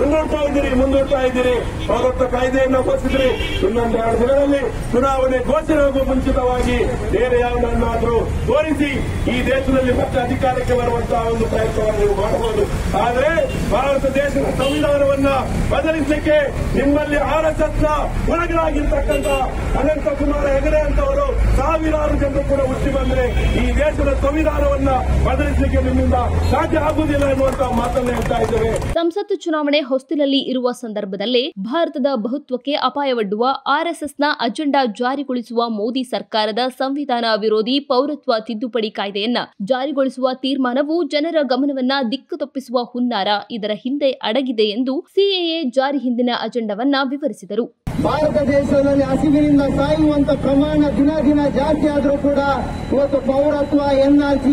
ಮುಂದೂಡ್ತಾ ಇದ್ದೀರಿ. ಪೌರತ್ವ ಕಾಯ್ದೆಯನ್ನು ಘೋಷಿಸಿದ್ರಿ. ಇನ್ನೊಂದು 2 ದಿನದಲ್ಲಿ ಚುನಾವಣೆ ಘೋಷಣೆ ಆಗುವ ಮುಂಚಿತವಾಗಿ ಬೇರೆ ಯಾವುದನ್ನಾದರೂ ತೋರಿಸಿ ಈ ದೇಶದಲ್ಲಿ ಮತ್ತೆ ಅಧಿಕಾರಕ್ಕೆ ಬರುವಂತಹ ಒಂದು ಪ್ರಯತ್ನವನ್ನು ನೀವು ಮಾಡಬಹುದು. ಆದರೆ ಭಾರತ ದೇಶದ ಸಂವಿಧಾನವನ್ನ ಬದಲಿಸಲಿಕ್ಕೆ ನಿಮ್ಮಲ್ಲಿ RSSನ ಒಳಗರಾಗಿರ್ತಕ್ಕಂಥ ಅನಂತಕುಮಾರ್ ಹೆಗಡೆ ಅಂತವರು ಸಾವಿರಾರು ಜನರು ಕೂಡ ಹುಟ್ಟಿ ಬಂದರೆ ಈ ದೇಶದ ಸಂವಿಧಾನವನ್ನ ಬದಲಿಸಲಿಕ್ಕೆ ನಿಮ್ಮಿಂದ ಸಾಧ್ಯ ಆಗುವುದಿಲ್ಲ ಎನ್ನುವಂತಹ ಮಾತನ್ನು ಹೇಳ್ತಾ ಇದ್ದೇವೆ. ಸಂಸತ್ ಚುನಾವಣೆ ಹೊಸ್ತಿಲಲ್ಲಿ ಇರುವ ಸಂದರ್ಭದಲ್ಲೇ ಭಾರತದ ಬಹುತ್ವಕ್ಕೆ ಅಪಾಯವೊಡ್ಡುವ RSSನ ಅಜೆಂಡಾ ಜಾರಿಗೊಳಿಸುವ ಮೋದಿ ಸರ್ಕಾರದ ಸಂವಿಧಾನ ವಿರೋಧಿ ಪೌರತ್ವ ತಿದ್ದುಪಡಿ ಕಾಯ್ದೆಯನ್ನ ಜಾರಿಗೊಳಿಸುವ ತೀರ್ಮಾನವು ಜನರ ಗಮನವನ್ನ ದಿಕ್ಕು ತಪ್ಪಿಸುವ ಹುನ್ನಾರ. ಇದರ ಹಿಂದೆ ಅಡಗಿದೆ ಎಂದು CAA ಜಾರಿ ಹಿಂದಿನ ಅಜೆಂಡಾವನ್ನ ವಿವರಿಸಿದರು. ಭಾರತ ದೇಶದಲ್ಲಿ ಹಸಿವಿನಿಂದ ಸಾಯುವಂತ ಪ್ರಮಾಣ ದಿನ ದಿನ ಜಾಸ್ತಿ ಆದರೂ ಕೂಡ ಇವತ್ತು ಪೌರತ್ವ NRC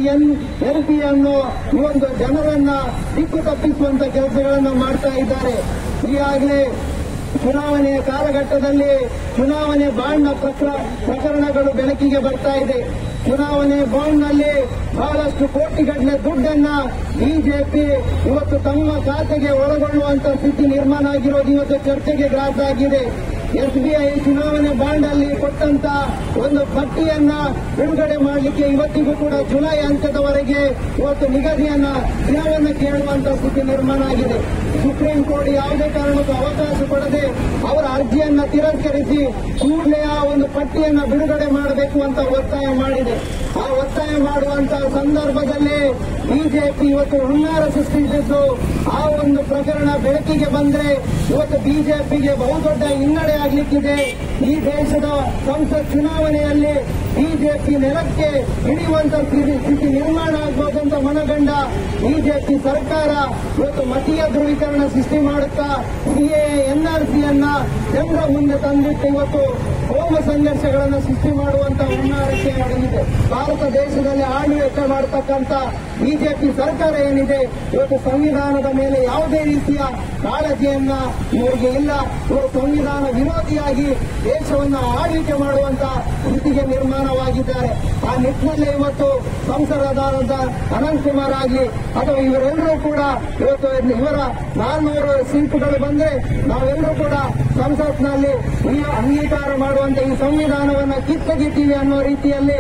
LP ಅನ್ನು ಈ ಒಂದು ಜನರನ್ನ ದಿಕ್ಕು ತಪ್ಪಿಸುವಂತ ಕೆಲಸಗಳನ್ನು ಮಾಡ್ತಾ ಇದ್ದಾರೆ. ಈಗಾಗಲೇ ಚುನಾವಣೆಯ ಕಾಲಘಟ್ಟದಲ್ಲಿ ಚುನಾವಣೆ ಬಾಂಡ್ನ ಪ್ರಕರಣಗಳು ಬೆಳಕಿಗೆ ಬರ್ತಾ ಇದೆ. ಚುನಾವಣೆ ಬಾಂಡ್ನಲ್ಲಿ ಬಹಳಷ್ಟು ಕೋಟಿಗಟ್ಟಲೆ ದುಡ್ಡನ್ನ ಬಿಜೆಪಿ ಇವತ್ತು ತಮ್ಮ ಖಾತೆಗೆ ಒಳಗೊಳ್ಳುವಂತ ಸ್ಥಿತಿ ನಿರ್ಮಾಣ ಆಗಿರೋದು ಇವತ್ತು ಚರ್ಚೆಗೆ ಗ್ರಾಸ ಆಗಿದೆ. SBI ಚುನಾವಣೆ ಬಾಂಡ್ ಅಲ್ಲಿ ಕೊಟ್ಟಂತ ಒಂದು ಪಟ್ಟಿಯನ್ನ ಬಿಡುಗಡೆ ಮಾಡಲಿಕ್ಕೆ ಇವತ್ತಿಗೂ ಕೂಡ ಜುಲೈ ಅಂತ್ಯದವರೆಗೆ ಇವತ್ತು ದಿನವನ್ನು ಕೇಳುವಂತ ಸ್ಥಿತಿ ನಿರ್ಮಾಣ ಆಗಿದೆ. ಸುಪ್ರೀಂ ಕೋರ್ಟ್ ಯಾವುದೇ ಕಾರಣಕ್ಕೂ ಅವಕಾಶ ಕೊಡದೆ ಅವರ ಅರ್ಜಿಯನ್ನ ತಿರಸ್ಕರಿಸಿ ಕೂಡಲೇ ಆ ಒಂದು ಪಟ್ಟಿಯನ್ನ ಬಿಡುಗಡೆ ಮಾಡಬೇಕು ಅಂತ ಒತ್ತಾಯ ಮಾಡಿದೆ. ಆ ಒತ್ತಾಯ ಮಾಡುವಂತಹ ಸಂದರ್ಭದಲ್ಲಿ ಬಿಜೆಪಿ ಇವತ್ತು ಹುನ್ನಾರ ಸೃಷ್ಟಿಸಿದ್ದು ಆ ಒಂದು ಪ್ರಕರಣ ಬೆಳಕಿಗೆ ಬಂದ್ರೆ ಇವತ್ತು ಬಿಜೆಪಿಗೆ ಬಹುದೊಡ್ಡ ಹಿನ್ನಡೆ ಆಗಲಿಕ್ಕಿದೆ. ಈ ದೇಶದ ಸಂಸತ್ ಚುನಾವಣೆಯಲ್ಲಿ ಬಿಜೆಪಿ ನೆಲಕ್ಕೆ ಹಿಡಿಯುವಂತ ಸ್ಥಿತಿ ನಿರ್ಮಾಣ ಆಗಬಹುದಂತ ಮನಗಂಡ ಬಿಜೆಪಿ ಸರ್ಕಾರ ಇವತ್ತು ಮತೀಯ ಧ್ರುವೀಕರಣ ಸೃಷ್ಟಿ ಮಾಡುತ್ತಾ CAA NRCಯನ್ನ ಜನರ ಮುಂದೆ ತಂದಿಟ್ಟು ಇವತ್ತು ಹೋಮ ಸಂಘರ್ಷಗಳನ್ನು ಸೃಷ್ಟಿ ಮಾಡುವಂತ ಹುನ್ನಾರಕ್ಕೆ ಅಡಗಿದೆ. ಭಾರತ ದೇಶದಲ್ಲಿ ಆಡಳಿತ ಮಾಡತಕ್ಕಂತ ಬಿಜೆಪಿ ಸರ್ಕಾರ ಏನಿದೆ ಇವತ್ತು ಸಂವಿಧಾನದ ಮೇಲೆ ಯಾವುದೇ ರೀತಿಯ ಕಾಳಜಿಯನ್ನ ಇವರಿಗೆ ಇಲ್ಲ. ಇವರು ಸಂವಿಧಾನ ವಿರೋಧಿಯಾಗಿ ದೇಶವನ್ನ ಆಳ್ವಿಕೆ ಮಾಡುವಂತ ಸ್ಥಿತಿಗೆ ನಿರ್ಮಾಣವಾಗಿದ್ದಾರೆ. ಆ ನಿಟ್ಟಿನಲ್ಲಿ ಇವತ್ತು ಸಂಸದರಾದ ಅನಂತಕುಮಾರ್ ಆಗಲಿ ಅಥವಾ ಇವರೆಲ್ಲರೂ ಕೂಡ ಇವತ್ತು ಇವರ 400 ಸೀಟುಗಳು ಬಂದ್ರೆ ನಾವೆಲ್ಲರೂ ಕೂಡ ಸಂಸತ್ನಲ್ಲಿ ಅಂಗೀಕಾರ ಮಾಡುವಂತ ಈ ಸಂವಿಧಾನವನ್ನ ಕಿತ್ತಗಿತ್ತೀವಿ ಅನ್ನೋ ರೀತಿಯಲ್ಲಿ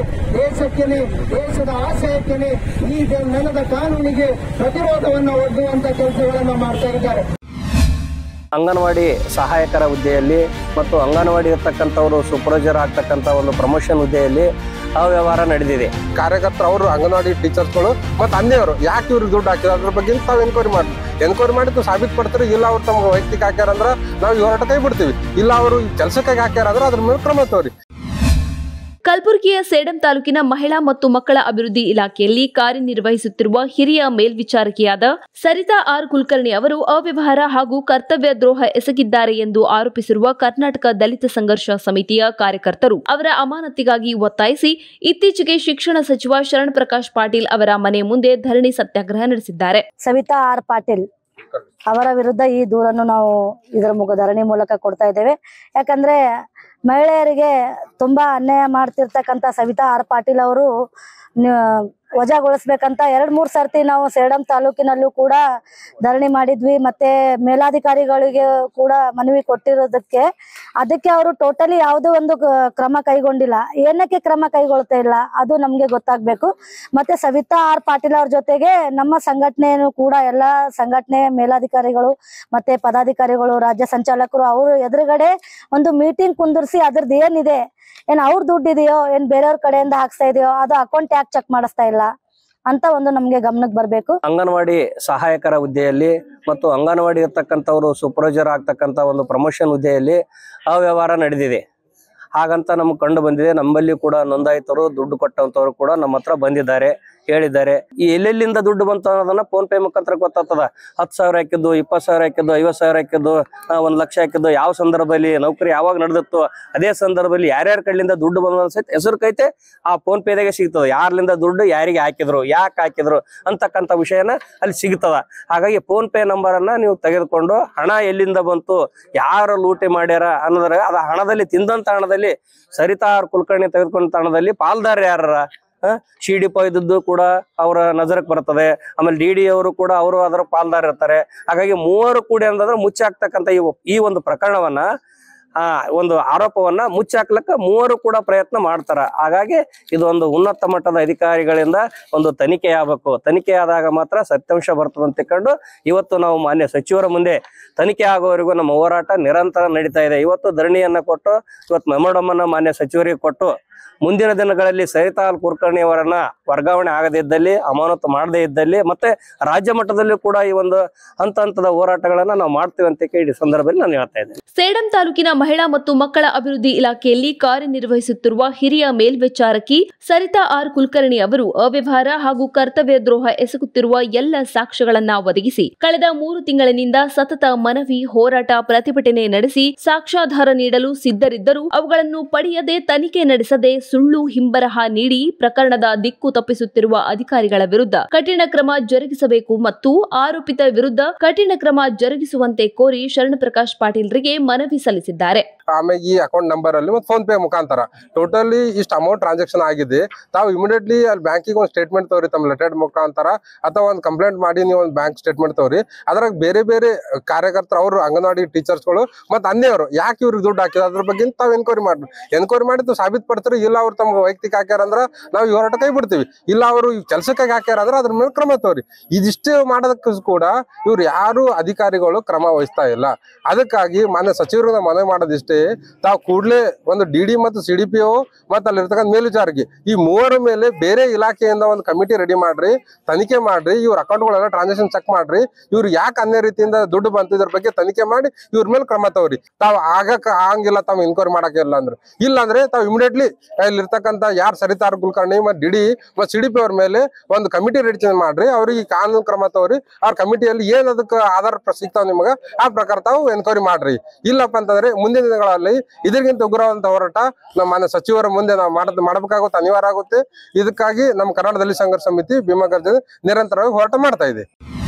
ದೇಶದ ಆಶಯಕ್ಕೆ ಈ ನೆಲದ ಕಾನೂನಿಗೆ ಪ್ರತಿರೋಧವನ್ನು ಒಡ್ಡುವಂತ ಕೆಲಸಗಳನ್ನು ಮಾಡ್ತಾ ಇದ್ದಾರೆ. ಅಂಗನವಾಡಿ ಸಹಾಯಕರ ಹುದ್ದೆಯಲ್ಲಿ ಮತ್ತು ಅಂಗನವಾಡಿ ಇರ್ತಕ್ಕಂಥವರು ಸೂಪರ್ವೈಸರ್ ಆಗ್ತಕ್ಕಂಥ ಒಂದು ಪ್ರಮೋಷನ್ ಹುದ್ದೆಯಲ್ಲಿ ಅವ್ಯವಹಾರ ನಡೆದಿದೆ. ಕಾರ್ಯಕರ್ತರು ಅವರು ಅಂಗನವಾಡಿ ಟೀಚರ್ಸ್ಗಳು ಮತ್ತು ಅಂದೇವರು ಯಾಕೆ ಇವ್ರಿಗೆ ದುಡ್ಡು ಹಾಕಿದ್ರು ಅದ್ರ ಬಗ್ಗೆ ತಾವು ಎನ್ಕ್ವೈರಿ ಮಾಡಿದ್ದು ಸಾಬೀತು ಪಡ್ತಾರೆ. ಇಲ್ಲ ಅವ್ರು ತಮ್ಗೆ ವೈಯಕ್ತಿಕ ಹಾಕ್ಯಾರಂದ್ರೆ ನಾವು ಈ ಹೋರಾಟ ಕೈ ಬಿಡ್ತೀವಿ. ಇಲ್ಲ ಅವರು ಕೆಲಸಕ್ಕಾಗಿ ಹಾಕ್ಯಾರಂದ್ರೆ ಅದ್ರ ಮೇಲೆ ಕ್ರಮ ತಗೋರಿ. ಕಲಬುರಗಿಯ ಸೇಡಂ ತಾಲೂಕಿನ ಮಹಿಳಾ ಮತ್ತು ಮಕ್ಕಳ ಅಭಿವೃದ್ಧಿ ಇಲಾಖೆಯಲ್ಲಿ ಕಾರ್ಯನಿರ್ವಹಿಸುತ್ತಿರುವ ಹಿರಿಯ ಮೇಲ್ವಿಚಾರಕಿಯಾದ ಸರಿತಾ ಆರ್ ಕುಲಕರ್ಣಿ ಅವರು ಅವ್ಯವಹಾರ ಹಾಗೂ ಕರ್ತವ್ಯ ದ್ರೋಹ ಎಸಗಿದ್ದಾರೆ ಎಂದು ಆರೋಪಿಸಿರುವ ಕರ್ನಾಟಕ ದಲಿತ ಸಂಘರ್ಷ ಸಮಿತಿಯ ಕಾರ್ಯಕರ್ತರು ಅವರ ಅಮಾನತಿಗಾಗಿ ಒತ್ತಾಯಿಸಿ ಇತ್ತೀಚೆಗೆ ಶಿಕ್ಷಣ ಸಚಿವ ಶರಣ್ ಪ್ರಕಾಶ್ ಪಾಟೀಲ್ ಅವರ ಮನೆ ಮುಂದೆ ಧರಣಿ ಸತ್ಯಾಗ್ರಹ ನಡೆಸಿದ್ದಾರೆ. ಸವಿತಾ ಆರ್ ಪಾಟೀಲ್ ಅವರ ವಿರುದ್ಧ ಈ ದೂರನ್ನು ನಾವು ಇದರ ಧರಣಿ ಮೂಲಕ ಕೊಡ್ತಾ ಇದ್ದೇವೆ. ಯಾಕಂದ್ರೆ ಮಹಿಳೆಯರಿಗೆ ತುಂಬಾ ಅನ್ಯಾಯ ಮಾಡ್ತಿರ್ತಕ್ಕಂಥ ಸವಿತಾ ಆರ್ ಪಾಟೀಲ್ ಅವರು ವಜಾಗೊಳಿಸ್ಬೇಕಂತ 2-3 ಸರ್ತಿ ನಾವು ಸೇಡಂ ತಾಲೂಕಿನಲ್ಲೂ ಕೂಡ ಧರಣಿ ಮಾಡಿದ್ವಿ. ಮತ್ತೆ ಮೇಲಾಧಿಕಾರಿಗಳಿಗೆ ಕೂಡ ಮನವಿ ಕೊಟ್ಟಿರೋದಕ್ಕೆ ಅದಕ್ಕೆ ಅವರು ಟೋಟಲಿ ಯಾವುದೋ ಒಂದು ಕ್ರಮ ಕೈಗೊಂಡಿಲ್ಲ. ಏನಕ್ಕೆ ಕ್ರಮ ಕೈಗೊಳ್ತಾ ಇಲ್ಲ ಅದು ನಮ್ಗೆ ಗೊತ್ತಾಗ್ಬೇಕು. ಮತ್ತೆ ಸವಿತಾ ಆರ್ ಪಾಟೀಲ್ ಅವ್ರ ಜೊತೆಗೆ ನಮ್ಮ ಸಂಘಟನೆಯನ್ನು ಕೂಡ ಎಲ್ಲಾ ಸಂಘಟನೆ ಮೇಲಾಧಿಕಾರಿಗಳು ಮತ್ತೆ ಪದಾಧಿಕಾರಿಗಳು ರಾಜ್ಯ ಸಂಚಾಲಕರು ಅವರು ಎದುರುಗಡೆ ಒಂದು ಮೀಟಿಂಗ್ ಕುಂದಿರ್ಸಿ ಅದ್ರದ್ದು ಏನಿದೆ, ಏನ್ ಅವ್ರ ದುಡ್ಡಿದೆಯೋ ಏನ್ ಬೇರೆಯವ್ರ ಕಡೆಯಿಂದ ಹಾಕ್ಸ್ತಾ ಇದೆಯೋ ಅದು ಅಕೌಂಟ್ ಯಾಕೆ ಚೆಕ್ ಮಾಡಿಸ್ತಾ ಇಲ್ಲ ಅಂತ ಒಂದು ನಮ್ಗೆ ಗಮನಕ್ಕೆ ಬರ್ಬೇಕು. ಅಂಗನವಾಡಿ ಸಹಾಯಕರ ಹುದ್ದೆಯಲ್ಲಿ ಮತ್ತು ಅಂಗನವಾಡಿ ಇರ್ತಕ್ಕಂಥವ್ರು ಸೂಪರ್ವೈಸರ್ ಆಗ್ತಕ್ಕಂಥ ಒಂದು ಪ್ರಮೋಷನ್ ಹುದ್ದೆಯಲ್ಲಿ ಅವ್ಯವಹಾರ ನಡೆದಿದೆ. ಹಾಗಂತ ನಮ್ಗೆ ಕಂಡು ಬಂದಿದೆ. ನಮ್ಮಲ್ಲಿ ಕೂಡ ನೋಂದಾಯಿತರು ದುಡ್ಡು ಕೊಟ್ಟಂತವ್ರು ಕೂಡ ನಮ್ಮ ಹತ್ರ ಬಂದಿದ್ದಾರೆ, ಹೇಳಿದ್ದಾರೆ. ಈ ಎಲ್ಲೆಲ್ಲಿಂದ ದುಡ್ಡು ಬಂತು ಅನ್ನೋದನ್ನ ಫೋನ್ ಪೇ ಮುಖಾಂತರ ಗೊತ್ತಾಗ್ತದ. 10,000 ಹಾಕಿದ್ದು, 20,000 ಹಾಕಿದ್ದು, 50,000 ಹಾಕಿದ್ದು, 1 ಲಕ್ಷ ಹಾಕಿದ್ದು, ಯಾವ ಸಂದರ್ಭದಲ್ಲಿ ನೌಕರಿ ಯಾವಾಗ ನಡೆದಿತ್ತು ಅದೇ ಸಂದರ್ಭದಲ್ಲಿ ಯಾರ್ಯಾರ ಕಡೆಯಿಂದ ದುಡ್ಡು ಬಂದ ಸಹಿತ ಹೆಸರು ಕೈತೆ ಆ ಫೋನ್ ಪೇದಾಗೆ ಸಿಗ್ತದೆ. ಯಾರ್ಲಿಂದ ದುಡ್ಡು ಯಾರಿಗೆ ಹಾಕಿದ್ರು, ಯಾಕೆ ಹಾಕಿದ್ರು ಅಂತಕ್ಕಂಥ ವಿಷಯನ ಅಲ್ಲಿ ಸಿಗ್ತದ. ಹಾಗಾಗಿ ಫೋನ್ ಪೇ ನಂಬರ್ ಅನ್ನ ನೀವು ತೆಗೆದುಕೊಂಡು ಹಣ ಎಲ್ಲಿಂದ ಬಂತು, ಯಾರು ಲೂಟಿ ಮಾಡ್ಯಾರ ಅನ್ನೋದ್ರ ಅದ ಹಣದಲ್ಲಿ ತಿಂದಂತ ಹಣದಲ್ಲಿ ಸರಿತಾ ಆರ್ ಕುಲಕರ್ಣಿ ತೆಗೆದುಕೊಂಡ ಹಣದಲ್ಲಿ ಪಾಲ್ದಾರ ಯಾರ CDP ಇದ್ದದ್ದು ಕೂಡ ಅವರ ನಜರಕ್ಕೆ ಬರ್ತದೆ. ಆಮೇಲೆ DD ಅವರು ಕೂಡ ಅವರು ಅದರ ಪಾಲ್ದಾರ ಇರ್ತಾರೆ. ಹಾಗಾಗಿ ಮೂವರು ಕೂಡಿ ಅಂತಂದ್ರೆ ಮುಚ್ಚಾಕ್ತಕ್ಕಂಥ ಈ ಒಂದು ಪ್ರಕರಣವನ್ನ ಒಂದು ಆರೋಪವನ್ನ ಮುಚ್ಚಾಕ್ಲಕ್ಕ ಮೂವರು ಕೂಡ ಪ್ರಯತ್ನ ಮಾಡ್ತಾರ. ಹಾಗಾಗಿ ಇದು ಒಂದು ಉನ್ನತ ಮಟ್ಟದ ಅಧಿಕಾರಿಗಳಿಂದ ಒಂದು ತನಿಖೆ ಆಗಬೇಕು. ತನಿಖೆ ಆದಾಗ ಮಾತ್ರ ಸತ್ಯಾಂಶ ಬರ್ತದೆ ಅಂತ ತಿಳ್ಕೊಂಡು ಇವತ್ತು ನಾವು ಮಾನ್ಯ ಸಚಿವರ ಮುಂದೆ ತನಿಖೆ ಆಗೋವರೆಗೂ ನಮ್ಮ ಹೋರಾಟ ನಿರಂತರ ನಡೀತಾ ಇದೆ. ಇವತ್ತು ಧರಣಿಯನ್ನ ಕೊಟ್ಟು ಇವತ್ತು ಮೆಮೊರಂ ಅನ್ನ ಮಾನ್ಯ ಸಚಿವರಿಗೆ ಕೊಟ್ಟು ಮುಂದಿನ ದಿನಗಳಲ್ಲಿ ಸರಿತಾ ಆರ್ ಕುಲಕರ್ಣಿ ಅವರನ್ನ ವರ್ಗಾವಣೆ ಆಗದೇ ಇದ್ದಲ್ಲಿ, ಅಮಾನತು ಮಾಡದೇ ಇದ್ದಲ್ಲಿ ಮತ್ತೆ ರಾಜ್ಯ ಮಟ್ಟದಲ್ಲೂ ಕೂಡ ಈ ಒಂದು ಹಂತದ ಹೋರಾಟಗಳನ್ನ ನಾವು ಮಾಡ್ತೀವಿ ಅಂತ ಈ ಸಂದರ್ಭದಲ್ಲಿ ನಾನು ಹೇಳ್ತಾ ಇದ್ದೇನೆ. ಸೇಡಂ ತಾಲೂಕಿನ ಮಹಿಳಾ ಮತ್ತು ಮಕ್ಕಳ ಅಭಿವೃದ್ಧಿ ಇಲಾಖೆಯಲ್ಲಿ ಕಾರ್ಯನಿರ್ವಹಿಸುತ್ತಿರುವ ಹಿರಿಯ ಮೇಲ್ವಿಚಾರಕಿ ಸರಿತಾ ಆರ್ ಕುಲಕರ್ಣಿ ಅವರು ಅವ್ಯವಹಾರ ಹಾಗೂ ಕರ್ತವ್ಯ ದ್ರೋಹ ಎಸಗುತ್ತಿರುವ ಎಲ್ಲ ಸಾಕ್ಷ್ಯಗಳನ್ನ ಒದಗಿಸಿ ಕಳೆದ 3 ತಿಂಗಳಿನಿಂದ ಸತತ ಮನವಿ, ಹೋರಾಟ, ಪ್ರತಿಭಟನೆ ನಡೆಸಿ ಸಾಕ್ಷ್ಯಾಧಾರ ನೀಡಲು ಸಿದ್ಧರಿದ್ದರೂ ಅವುಗಳನ್ನು ಪಡೆಯದೆ ತನಿಖೆ ನಡೆಸದೆ ಸುಳ್ಳು ಹಿಂಬರಹ ನೀಡಿ ಪ್ರಕರಣದ ದಿಕ್ಕು ತಪ್ಪಿಸುತ್ತಿರುವ ಅಧಿಕಾರಿಗಳ ವಿರುದ್ಧ ಕಠಿಣ ಕ್ರಮ ಜರುಗಿಸಬೇಕು ಮತ್ತು ಆರೋಪಿತ ವಿರುದ್ಧ ಕಠಿಣ ಕ್ರಮ ಜರುಗಿಸುವಂತೆ ಕೋರಿ ಶರಣಪ್ರಕಾಶ್ ಪಾಟೀಲ್ರಿಗೆ ಮನವಿ ಸಲ್ಲಿಸಿದ್ದಾರೆ. ಆಮೇಲೆ ಈ ಅಕೌಂಟ್ ನಂಬರ್ ಅಲ್ಲಿ ಮತ್ತು ಫೋನ್ ಪೇ ಮುಖಾಂತರ ಟೋಟಲಿ ಇಷ್ಟು ಅಮೌಂಟ್ ಟ್ರಾನ್ಸಾಕ್ಷನ್ ಆಗಿದೆ. ತಾವು ಇಮಿಡಿಯೇಟ್ಲಿ ಅಲ್ಲಿ ಬ್ಯಾಂಕಿಗೆ ಒಂದು ಸ್ಟೇಟ್ಮೆಂಟ್ ತಗೋರಿ, ತಮ್ಮ ಲೆಟರ್ ಮುಖಾಂತರ ಅಥವಾ ಒಂದು ಕಂಪ್ಲೇಂಟ್ ಮಾಡಿ ನೀವು ಒಂದು ಬ್ಯಾಂಕ್ ಸ್ಟೇಟ್ಮೆಂಟ್ ತಗೋರಿ. ಅದ್ರಾಗ ಬೇರೆ ಬೇರೆ ಕಾರ್ಯಕರ್ತರು ಅವರು ಅಂಗನವಾಡಿ ಟೀಚರ್ಸ್ಗಳು ಮತ್ತು ಅನ್ಯವರು ಯಾಕೆ ಇವ್ರಿಗೆ ದುಡ್ಡು ಹಾಕಿದ್ರು ಅದ್ರ ಬಗ್ಗೆ ತಾವು ಎನ್ಕ್ವೈರಿ ಮಾಡಿ ಸಾಬೀತು ಪಡ್ತಾರೆ. ಇಲ್ಲ ಅವ್ರು ತಮ್ಮ ವೈಯಕ್ತಿಕ ಹಾಕ್ಯಾರ ಅಂದ್ರ ನಾವು ಈ ಹೋರಾಟ ಕೈ ಬಿಡ್ತೀವಿ. ಇಲ್ಲ ಅವರು ಕೆಲಸಕ್ಕಾಗಿ ಹಾಕ್ಯಾರ ಅಂದ್ರೆ ಅದ್ರ ಮೇಲೆ ಕ್ರಮ ತಗೋರಿ. ಇದಿಷ್ಟೇ ಮಾಡೋದಕ್ಕೂ ಕೂಡ ಇವ್ರು ಯಾರು ಅಧಿಕಾರಿಗಳು ಕ್ರಮ ವಹಿಸ್ತಾ ಇಲ್ಲ. ಅದಕ್ಕಾಗಿ ಮಾನ್ಯ ಸಚಿವರಿಂದ ಮನವಿ ಮಾಡೋದಿಷ್ಟೇ, ತಾವು ಕೂಡಲೇ ಒಂದು DD ಮತ್ತು CDPO ಮತ್ತು ಅಲ್ಲಿರ್ತಕ್ಕಂಥ ಮೇಲ್ವಿಚಾರಕಿ ಈ ಮೂವರ ಮೇಲೆ ಬೇರೆ ಇಲಾಖೆಯಿಂದ ಒಂದು ಕಮಿಟಿ ರೆಡಿ ಮಾಡ್ರಿ, ತನಿಖೆ ಮಾಡ್ರಿ, ಇವ್ರ ಅಕೌಂಟ್ಗಳೆಲ್ಲ ಟ್ರಾನ್ಸಾಕ್ಷನ್ ಚೆಕ್ ಮಾಡ್ರಿ, ಇವ್ರು ಯಾಕೆ ಅನ್ಯ ರೀತಿಯಿಂದ ದುಡ್ಡು ಬಂತು ಇದ್ರ ಬಗ್ಗೆ ತನಿಖೆ ಮಾಡಿ ಇವ್ರ ಮೇಲೆ ಕ್ರಮ ತಗೋರಿ. ತಾವು ಆಗಂಗಿಲ್ಲ, ತಾವು ಎನ್ಕ್ವೈರಿ ಮಾಡಕ್ಕಿಲ್ಲ ಅಂದ್ರೆ ತಾವು ಇಮಿಡಿಯೇಟ್ಲಿ ಇಲ್ಲಿರ್ತಕ್ಕಂಥ ಯಾರು ಸರಿತಾ ಆರ್ ಕುಲಕರ್ಣಿ ಮತ್ತು DD ಮತ್ತು CDP ಅವ್ರ ಮೇಲೆ ಒಂದು ಕಮಿಟಿ ರೆಡಿ ಮಾಡ್ರಿ, ಅವ್ರಿಗೆ ಕಾನೂನು ಕ್ರಮ ತಗೋರಿ. ಅವ್ರ ಕಮಿಟಿಯಲ್ಲಿ ಏನ್ ಅದಕ್ಕೆ ಆಧಾರ ಸಿಗ್ತಾವ ನಿಮಗ ಆ ಪ್ರಕಾರ ತಾವು ಎನ್ಕ್ವೈರಿ ಮಾಡ್ರಿ. ಇಲ್ಲಪ್ಪ ಅಂತಂದ್ರೆ ಮುಂದಿನ ದಿನಗಳಲ್ಲಿ ಇದಕ್ಕಿಂತ ಉಗ್ರವಾದಂತ ಹೋರಾಟ ನಮ್ಮ ಮಾನ್ಯ ಸಚಿವರ ಮುಂದೆ ನಾವು ಮಾಡಬೇಕಾಗುತ್ತೆ, ಅನಿವಾರ್ಯ ಆಗುತ್ತೆ. ಇದಕ್ಕಾಗಿ ನಮ್ಮ ಕರ್ನಾಟಕ ದಲಿತ ಸಂಘರ್ಷ ಸಮಿತಿ ಭೀಮಾ ಗರ್ಜನೆ ನಿರಂತರವಾಗಿ ಹೋರಾಟ ಮಾಡ್ತಾ ಇದೆ.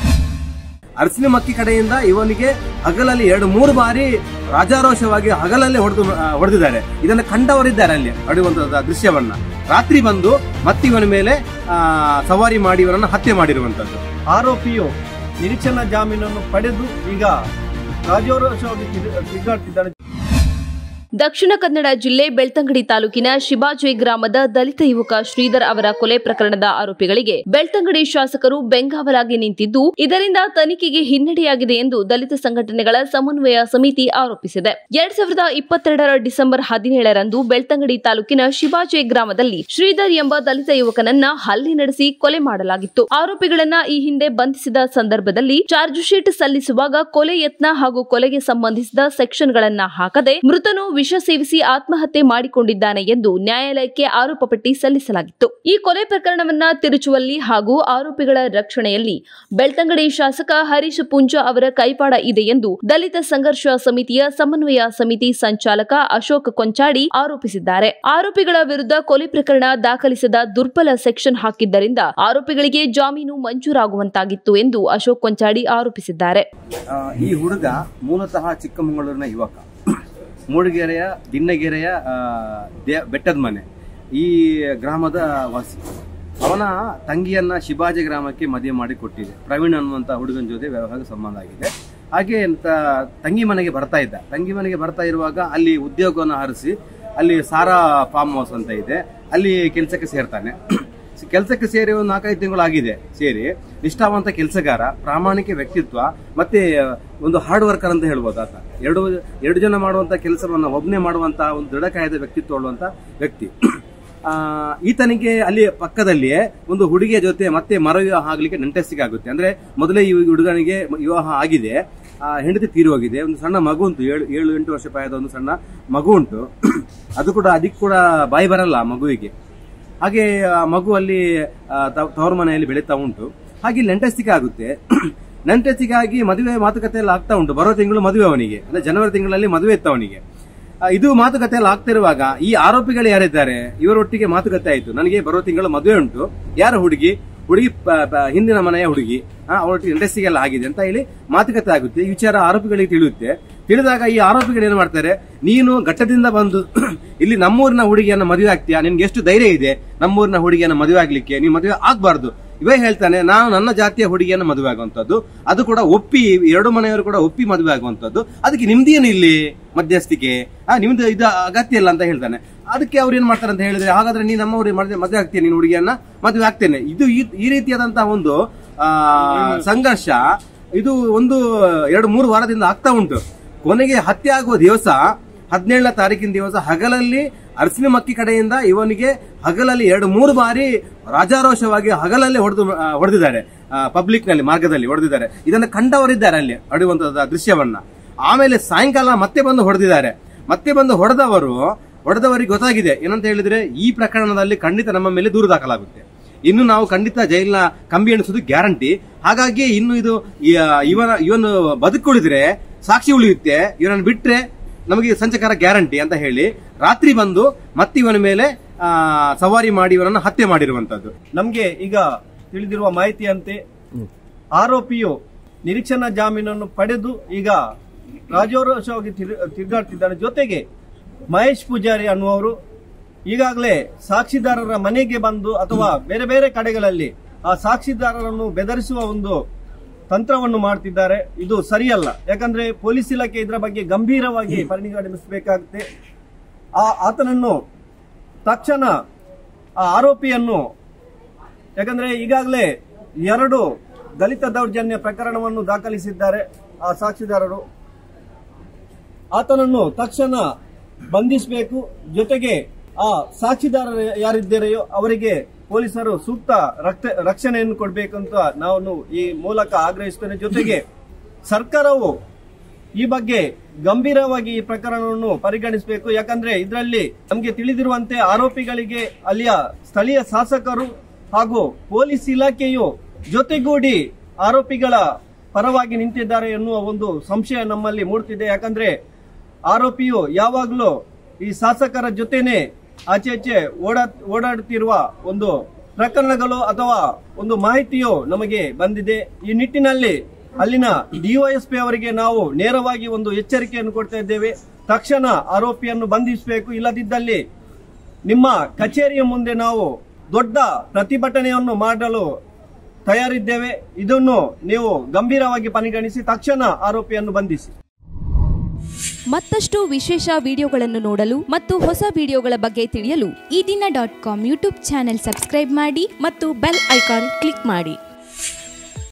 ಅರಸಿನ ಮಕ್ಕಿ ಕಡೆಯಿಂದ ಇವನಿಗೆ ಹಗಲಲ್ಲಿ 2-3 ಬಾರಿ ರಾಜಾರೋಷವಾಗಿ ಹಗಲಲ್ಲಿ ಹೊಡೆದಿದ್ದಾರೆ. ಇದನ್ನು ಕಂಡವರಿದ್ದಾರೆ ಅಲ್ಲಿ ಹೊಡೆಯುವಂತಹ ದೃಶ್ಯವನ್ನ. ರಾತ್ರಿ ಬಂದು ಮತ್ತಿವನ ಮೇಲೆ ಸವಾರಿ ಮಾಡಿ ಇವರನ್ನು ಹತ್ಯೆ ಮಾಡಿರುವಂತದ್ದು. ಆರೋಪಿಯು ನಿರೀಕ್ಷಣಾ ಜಾಮೀನನ್ನು ಪಡೆದು ಈಗ ರಾಜಾರೋಷವಾಗಿ ತಿರುಗಾಡ್ತಿದ್ದಾನೆ. ದಕ್ಷಿಣ ಕನ್ನಡ ಜಿಲ್ಲೆ ಬೆಳ್ತಂಗಡಿ ತಾಲೂಕಿನ ಶಿಬಾಜೆ ಗ್ರಾಮದ ದಲಿತ ಯುವಕ ಶ್ರೀಧರ್ ಅವರ ಕೊಲೆ ಪ್ರಕರಣದ ಆರೋಪಿಗಳಿಗೆ ಬೆಳ್ತಂಗಡಿ ಶಾಸಕರು ಬೆಂಗಾವಲಾಗಿ ನಿಂತಿದ್ದು, ಇದರಿಂದ ತನಿಖೆಗೆ ಹಿನ್ನಡೆಯಾಗಿದೆ ಎಂದು ದಲಿತ ಸಂಘಟನೆಗಳ ಸಮನ್ವಯ ಸಮಿತಿ ಆರೋಪಿಸಿದೆ. 2022 ಡಿಸೆಂಬರ್ 17ರಂದು ಬೆಳ್ತಂಗಡಿ ತಾಲೂಕಿನ ಶಿಬಾಜೆ ಗ್ರಾಮದಲ್ಲಿ ಶ್ರೀಧರ್ ಎಂಬ ದಲಿತ ಯುವಕನನ್ನ ಹಲ್ಲೆ ನಡೆಸಿ ಕೊಲೆ ಮಾಡಲಾಗಿತ್ತು. ಆರೋಪಿಗಳನ್ನ ಈ ಹಿಂದೆ ಬಂಧಿಸಿದ ಸಂದರ್ಭದಲ್ಲಿ ಚಾರ್ಜ್ ಶೀಟ್ ಸಲ್ಲಿಸುವಾಗ ಕೊಲೆ ಯತ್ನ ಹಾಗೂ ಕೊಲೆಗೆ ಸಂಬಂಧಿಸಿದ ಸೆಕ್ಷನ್ಗಳನ್ನ ಹಾಕದೆ ಮೃತನು ವಿಷ ಸೇವಿಸಿ ಆತ್ಮಹತ್ಯೆ ಮಾಡಿಕೊಂಡಿದ್ದಾನೆ ಎಂದು ನ್ಯಾಯಾಲಯಕ್ಕೆ ಆರೋಪ ಪಟ್ಟಿ ಸಲ್ಲಿಸಲಾಗಿತ್ತು. ಈ ಕೊಲೆ ಪ್ರಕರಣವನ್ನ ತಿರುಚುವಲ್ಲಿ ಹಾಗೂ ಆರೋಪಿಗಳ ರಕ್ಷಣೆಯಲ್ಲಿ ಬೆಳ್ತಂಗಡಿ ಶಾಸಕ ಹರೀಶ್ ಪುಂಜ ಅವರ ಕೈವಾಡ ಇದೆ ಎಂದು ದಲಿತ ಸಂಘರ್ಷ ಸಮಿತಿಯ ಸಮನ್ವಯ ಸಮಿತಿ ಸಂಚಾಲಕ ಅಶೋಕ್ ಕೊಂಚಾಡಿ ಆರೋಪಿಸಿದ್ದಾರೆ. ಆರೋಪಿಗಳ ವಿರುದ್ಧ ಕೊಲೆ ಪ್ರಕರಣ ದಾಖಲಿಸದ ದುರ್ಬಲ ಸೆಕ್ಷನ್ ಹಾಕಿದ್ದರಿಂದ ಆರೋಪಿಗಳಿಗೆ ಜಾಮೀನು ಮಂಜೂರಾಗುವಂತಾಗಿತ್ತು ಎಂದು ಅಶೋಕ್ ಕೊಂಚಾಡಿ ಆರೋಪಿಸಿದ್ದಾರೆ. ಈ ಹುಡುಗ ಮೂಲತಃ ಚಿಕ್ಕಮಗಳೂರಿನ ಯುವಕ, ಮೂಡಿಗೆರೆಯ ದಿನ್ನಗೆರೆಯ ಬೆಟ್ಟದ ಮನೆ ಈ ಗ್ರಾಮದ ವಾಸಿ. ಅವನ ತಂಗಿಯನ್ನ ಶಿವಾಜಿ ಗ್ರಾಮಕ್ಕೆ ಮದುವೆ ಮಾಡಿ ಕೊಟ್ಟಿದೆ. ಪ್ರವೀಣ್ ಅನ್ನುವಂತ ಹುಡುಗನ ಜೊತೆ ವ್ಯವಹಾರ ಸಂಬಂಧ ಆಗಿದೆ. ಹಾಗೆ ತಂಗಿ ಮನೆಗೆ ಬರ್ತಾ ಇರುವಾಗ ಅಲ್ಲಿ ಉದ್ಯೋಗವನ್ನು ಹರಿಸಿ ಅಲ್ಲಿ ಸಾರಾ ಫಾರ್ಮ್ ಹೌಸ್ ಅಂತ ಇದೆ, ಅಲ್ಲಿ ಕೆಲಸಕ್ಕೆ ಸೇರ್ತಾನೆ. ಕೆಲಸಕ್ಕೆ ಸೇರಿ ಒಂದು 4-5 ತಿಂಗಳಾಗಿದೆ. ಸೇರಿ ನಿಷ್ಠಾವಂತ ಕೆಲಸಗಾರ, ಪ್ರಾಮಾಣಿಕ ವ್ಯಕ್ತಿತ್ವ, ಮತ್ತೆ ಒಂದು ಹಾರ್ಡ್ ವರ್ಕರ್ ಅಂತ ಹೇಳ್ಬೋದು. ಆತ ಎರಡು ಜನ ಮಾಡುವಂತ ಕೆಲಸವನ್ನ ಒಬ್ಬನೇ ಮಾಡುವಂತ ಒಂದು ದೃಢಕಾಯದ ವ್ಯಕ್ತಿತ್ವ ಉಳ್ಳುವಂತ ವ್ಯಕ್ತಿ. ಈತನಿಗೆ ಅಲ್ಲಿ ಪಕ್ಕದಲ್ಲಿಯೇ ಒಂದು ಹುಡುಗಿಯ ಜೊತೆ ಮತ್ತೆ ಮರವಿವಾಹ ಆಗ್ಲಿಕ್ಕೆ ನೆಂಟಸ್ತಿಗೆ ಆಗುತ್ತೆ. ಅಂದ್ರೆ ಮೊದಲೇ ಈ ಹುಡುಗನಿಗೆ ವಿವಾಹ ಆಗಿದೆ, ಹೆಂಡತಿ ತೀರಿ ಹೋಗಿದೆ, ಒಂದು ಸಣ್ಣ ಮಗು ಉಂಟು, 7-8 ವರ್ಷ ಪ್ರಾಯದ ಒಂದು ಸಣ್ಣ ಮಗು ಉಂಟು. ಅದಕ್ಕೆ ಕೂಡ ಬಾಯಿ ಬರಲ್ಲ ಮಗುವಿಗೆ. ಹಾಗೆ ಮಗು ಅಲ್ಲಿ ತವರು ಮನೆಯಲ್ಲಿ ಬೆಳೀತಾ ಉಂಟು. ಹಾಗೆ ನೆಂಟಸ್ತಿಗೆ ಆಗುತ್ತೆ. ನೆಂಟಸ್ತಿಗಾಗಿ ಮದುವೆ ಮಾತುಕತೆ ಎಲ್ಲ ಆಗ್ತಾ ಉಂಟು. ಬರೋ ತಿಂಗಳು ಮದುವೆ ಅವನಿಗೆ, ಅಂದ್ರೆ ಜನವರಿ ತಿಂಗಳಲ್ಲಿ ಮದುವೆ ಇತ್ತು ಅವನಿಗೆ. ಇದು ಮಾತುಕತೆ ಎಲ್ಲ ಆಗ್ತಿರುವಾಗ ಈ ಆರೋಪಿಗಳು ಯಾರಿದ್ದಾರೆ ಇವರೊಟ್ಟಿಗೆ ಮಾತುಕತೆ ಆಯ್ತು. ನನಗೆ ಬರೋ ತಿಂಗಳು ಮದುವೆ ಉಂಟು, ಯಾರ ಹುಡುಗಿ ಹಿಂದಿನ ಮನೆಯ ಹುಡುಗಿ, ಅವರೊಟ್ಟಿಗೆ ಇಂಡಸ್ಟ್ರಿಗೆಲ್ಲ ಆಗಿದೆ ಅಂತ ಹೇಳಿ ಮಾತುಕತೆ ಆಗುತ್ತೆ. ಈ ವಿಚಾರ ಆರೋಪಿಗಳಿಗೆ ತಿಳಿಯುತ್ತೆ. ತಿಳಿದಾಗ ಈ ಆರೋಪಿಗಳು ಏನ್ ಮಾಡ್ತಾರೆ, ನೀನು ಘಟ್ಟದಿಂದ ಬಂದು ಇಲ್ಲಿ ನಮ್ಮೂರಿನ ಹುಡುಗಿಯನ್ನ ಮದುವೆ ಆಗ್ತೀಯಾ, ನಿನ್ಗೆ ಎಷ್ಟು ಧೈರ್ಯ ಇದೆ ನಮ್ಮೂರಿನ ಹುಡುಗಿಯನ್ನ ಮದುವೆ ಆಗ್ಲಿಕ್ಕೆ, ನೀವು ಮದುವೆ ಆಗ್ಬಾರ್ದು. ಇವೇ ಹೇಳ್ತಾನೆ, ನಾನು ನನ್ನ ಜಾತಿಯ ಹುಡುಗಿಯನ್ನ ಮದುವೆ ಆಗುವಂತದ್ದು, ಅದು ಕೂಡ ಒಪ್ಪಿ, ಎರಡು ಮನೆಯವರು ಕೂಡ ಒಪ್ಪಿ ಮದುವೆ ಆಗುವಂತದ್ದು. ಅದಕ್ಕೆ ನಿಮ್ದೇನು ಇಲ್ಲಿ ಮಧ್ಯಸ್ಥಿಕೆ, ನಿಮ್ದು ಇದು ಅಗತ್ಯ ಇಲ್ಲ ಅಂತ ಹೇಳ್ತಾನೆ. ಅದಕ್ಕೆ ಅವ್ರು ಏನ್ ಮಾಡ್ತಾರೆ ಅಂತ ಹೇಳಿದ್ರೆ, ಹಾಗಾದ್ರೆ ನೀನ್ ನಮ್ಮವ್ರಿಗೆ ಮದುವೆ ಆಗ್ತೀನಿ, ನೀನು ಹುಡುಗಿಯನ್ನ ಮದುವೆ ಆಗ್ತೇನೆ. ಇದು ಈ ರೀತಿಯಾದಂತಹ ಒಂದು ಸಂಘರ್ಷ ಇದು 1-2-3 ವಾರದಿಂದ ಆಗ್ತಾ ಉಂಟು. ಕೊನೆಗೆ ಹತ್ಯೆ ಆಗುವ ದಿವಸ 17ನೇ ತಾರೀಕಿನ ದಿವಸ ಹಗಲಲ್ಲಿ ಅರಸಿನಮಕ್ಕಿ ಕಡೆಯಿಂದ ಇವನಿಗೆ ಹಗಲಲ್ಲಿ 2-3 ಬಾರಿ ರಾಜಾರೋಷವಾಗಿ ಹಗಲಲ್ಲಿ ಹೊಡೆದಿದ್ದಾರೆ. ಪಬ್ಲಿಕ್ ನಲ್ಲಿ ಮಾರ್ಗದಲ್ಲಿ ಹೊಡೆದಿದ್ದಾರೆ. ಇದನ್ನ ಕಂಡವರಿದ್ದಾರೆ ಅಲ್ಲಿ ಹೊಡೆಯುವಂತಹ ದೃಶ್ಯವನ್ನ. ಆಮೇಲೆ ಸಾಯಂಕಾಲ ಮತ್ತೆ ಬಂದು ಹೊಡೆದಿದ್ದಾರೆ. ಮತ್ತೆ ಬಂದು ಹೊಡೆದವರಿಗೆ ಗೊತ್ತಾಗಿದೆ ಏನಂತ ಹೇಳಿದ್ರೆ, ಈ ಪ್ರಕರಣದಲ್ಲಿ ಖಂಡಿತ ನಮ್ಮ ಮೇಲೆ ದೂರು ದಾಖಲಾಗುತ್ತೆ, ಇನ್ನು ನಾವು ಖಂಡಿತ ಜೈಲಿನ ಕಂಬಿ ಎಣಿಸೋದು ಗ್ಯಾರಂಟಿ. ಹಾಗಾಗಿ ಇನ್ನು ಇದು ಇವನು ಬದುಕುಳಿದ್ರೆ ಸಾಕ್ಷಿ ಉಳಿಯುತ್ತೆ, ಇವನನ್ನು ಬಿಟ್ರೆ ನಮಗೆ ಸಂಚಕಾರ ಗ್ಯಾರಂಟಿ ಅಂತ ಹೇಳಿ ರಾತ್ರಿ ಬಂದು ಮತ್ತೆ ಇವನ ಮೇಲೆ ಸವಾರಿ ಮಾಡಿ ಇವನನ್ನು ಹತ್ಯೆ ಮಾಡಿರುವಂತದ್ದು. ನಮ್ಗೆ ಈಗ ತಿಳಿದಿರುವ ಮಾಹಿತಿಯಂತೆ ಆರೋಪಿಯು ನಿರೀಕ್ಷಣಾ ಜಾಮೀನನ್ನು ಪಡೆದು ಈಗ ರಾಜಾರೋಷವಾಗಿ ತಿರುಗಾಡ್ತಿದ್ದಾನೆ. ಜೊತೆಗೆ ಮಹೇಶ್ ಪೂಜಾರಿ ಅನ್ನುವರು ಈಗಾಗಲೇ ಸಾಕ್ಷಿದಾರರ ಮನೆಗೆ ಬಂದು ಅಥವಾ ಬೇರೆ ಬೇರೆ ಕಡೆಗಳಲ್ಲಿ ಆ ಸಾಕ್ಷಿದಾರರನ್ನು ಬೆದರಿಸುವ ಒಂದು ತಂತ್ರವನ್ನು ಮಾಡ್ತಿದ್ದಾರೆ. ಇದು ಸರಿಯಲ್ಲ. ಯಾಕಂದ್ರೆ ಪೊಲೀಸ್ ಇಲಾಖೆ ಇದರ ಬಗ್ಗೆ ಗಂಭೀರವಾಗಿ ಪರಿಗಣಿಸಬೇಕಾಗುತ್ತೆ. ಆತನನ್ನು ತಕ್ಷಣ ಆ ಆರೋಪಿಯನ್ನು, ಯಾಕಂದ್ರೆ ಈಗಾಗಲೇ 2 ದಲಿತ ದೌರ್ಜನ್ಯ ಪ್ರಕರಣವನ್ನು ದಾಖಲಿಸಿದ್ದಾರೆ ಆ ಸಾಕ್ಷಿದಾರರು. ಆತನನ್ನು ತಕ್ಷಣ ಬಂಧಿಸಬೇಕು. ಜೊತೆಗೆ ಆ ಸಾಕ್ಷಿದಾರರು ಯಾರಿದ್ದಾರೆಯೋ ಅವರಿಗೆ ಪೊಲೀಸರು ಸೂಕ್ತ ರಕ್ಷಣೆಯನ್ನು ಕೊಡಬೇಕಂತ ನಾನು ಈ ಮೂಲಕ ಆಗ್ರಹಿಸುತ್ತೇನೆ. ಜೊತೆಗೆ ಸರ್ಕಾರವು ಈ ಬಗ್ಗೆ ಗಂಭೀರವಾಗಿ ಈ ಪ್ರಕರಣವನ್ನು ಪರಿಗಣಿಸಬೇಕು. ಯಾಕಂದ್ರೆ ಇದರಲ್ಲಿ ನಮಗೆ ತಿಳಿದಿರುವಂತೆ ಆರೋಪಿಗಳಿಗೆ ಅಲ್ಲಿಯ ಸ್ಥಳೀಯ ಶಾಸಕರು ಹಾಗೂ ಪೊಲೀಸ್ ಇಲಾಖೆಯು ಜೊತೆಗೂಡಿ ಆರೋಪಿಗಳ ಪರವಾಗಿ ನಿಂತಿದ್ದಾರೆ ಎನ್ನುವ ಒಂದು ಸಂಶಯ ನಮ್ಮಲ್ಲಿ ಮೂಡ್ತಿದೆ. ಯಾಕಂದ್ರೆ ಆರೋಪಿಯು ಯಾವಾಗಲೂ ಈ ಶಾಸಕರ ಜೊತೆನೆ ಆಚೆ ಓಡಾಡುತ್ತಿರುವ ಒಂದು ಪ್ರಕರಣಗಳು ಅಥವಾ ಒಂದು ಮಾಹಿತಿಯು ನಮಗೆ ಬಂದಿದೆ. ಈ ನಿಟ್ಟಿನಲ್ಲಿ ಅಲ್ಲಿನ ಡಿವೈಎಸ್ಪಿ ಅವರಿಗೆ ನಾವು ನೇರವಾಗಿ ಒಂದು ಎಚ್ಚರಿಕೆಯನ್ನು ಕೊಡ್ತಾ ಇದ್ದೇವೆ. ತಕ್ಷಣ ಆರೋಪಿಯನ್ನು ಬಂಧಿಸಬೇಕು. ಇಲ್ಲದಿದ್ದಲ್ಲಿ ನಿಮ್ಮ ಕಚೇರಿಯ ಮುಂದೆ ನಾವು ದೊಡ್ಡ ಪ್ರತಿಭಟನೆಯನ್ನು ಮಾಡಲು ತಯಾರಿದ್ದೇವೆ. ಇದನ್ನು ನೀವು ಗಂಭೀರವಾಗಿ ಪರಿಗಣಿಸಿ ತಕ್ಷಣ ಆರೋಪಿಯನ್ನು ಬಂಧಿಸಿ. ಮತ್ತಷ್ಟು ವಿಶೇಷ ವಿಡಿಯೋಗಳನ್ನು ನೋಡಲು ಮತ್ತು ಹೊಸ ವಿಡಿಯೋಗಳ ಬಗ್ಗೆ ತಿಳಿಯಲು ಈ ದಿನ .com ಯೂಟ್ಯೂಬ್ ಚಾನೆಲ್ ಸಬ್ಸ್ಕ್ರೈಬ್ ಮಾಡಿ ಮತ್ತು ಬೆಲ್ ಐಕಾನ್ ಕ್ಲಿಕ್ ಮಾಡಿ.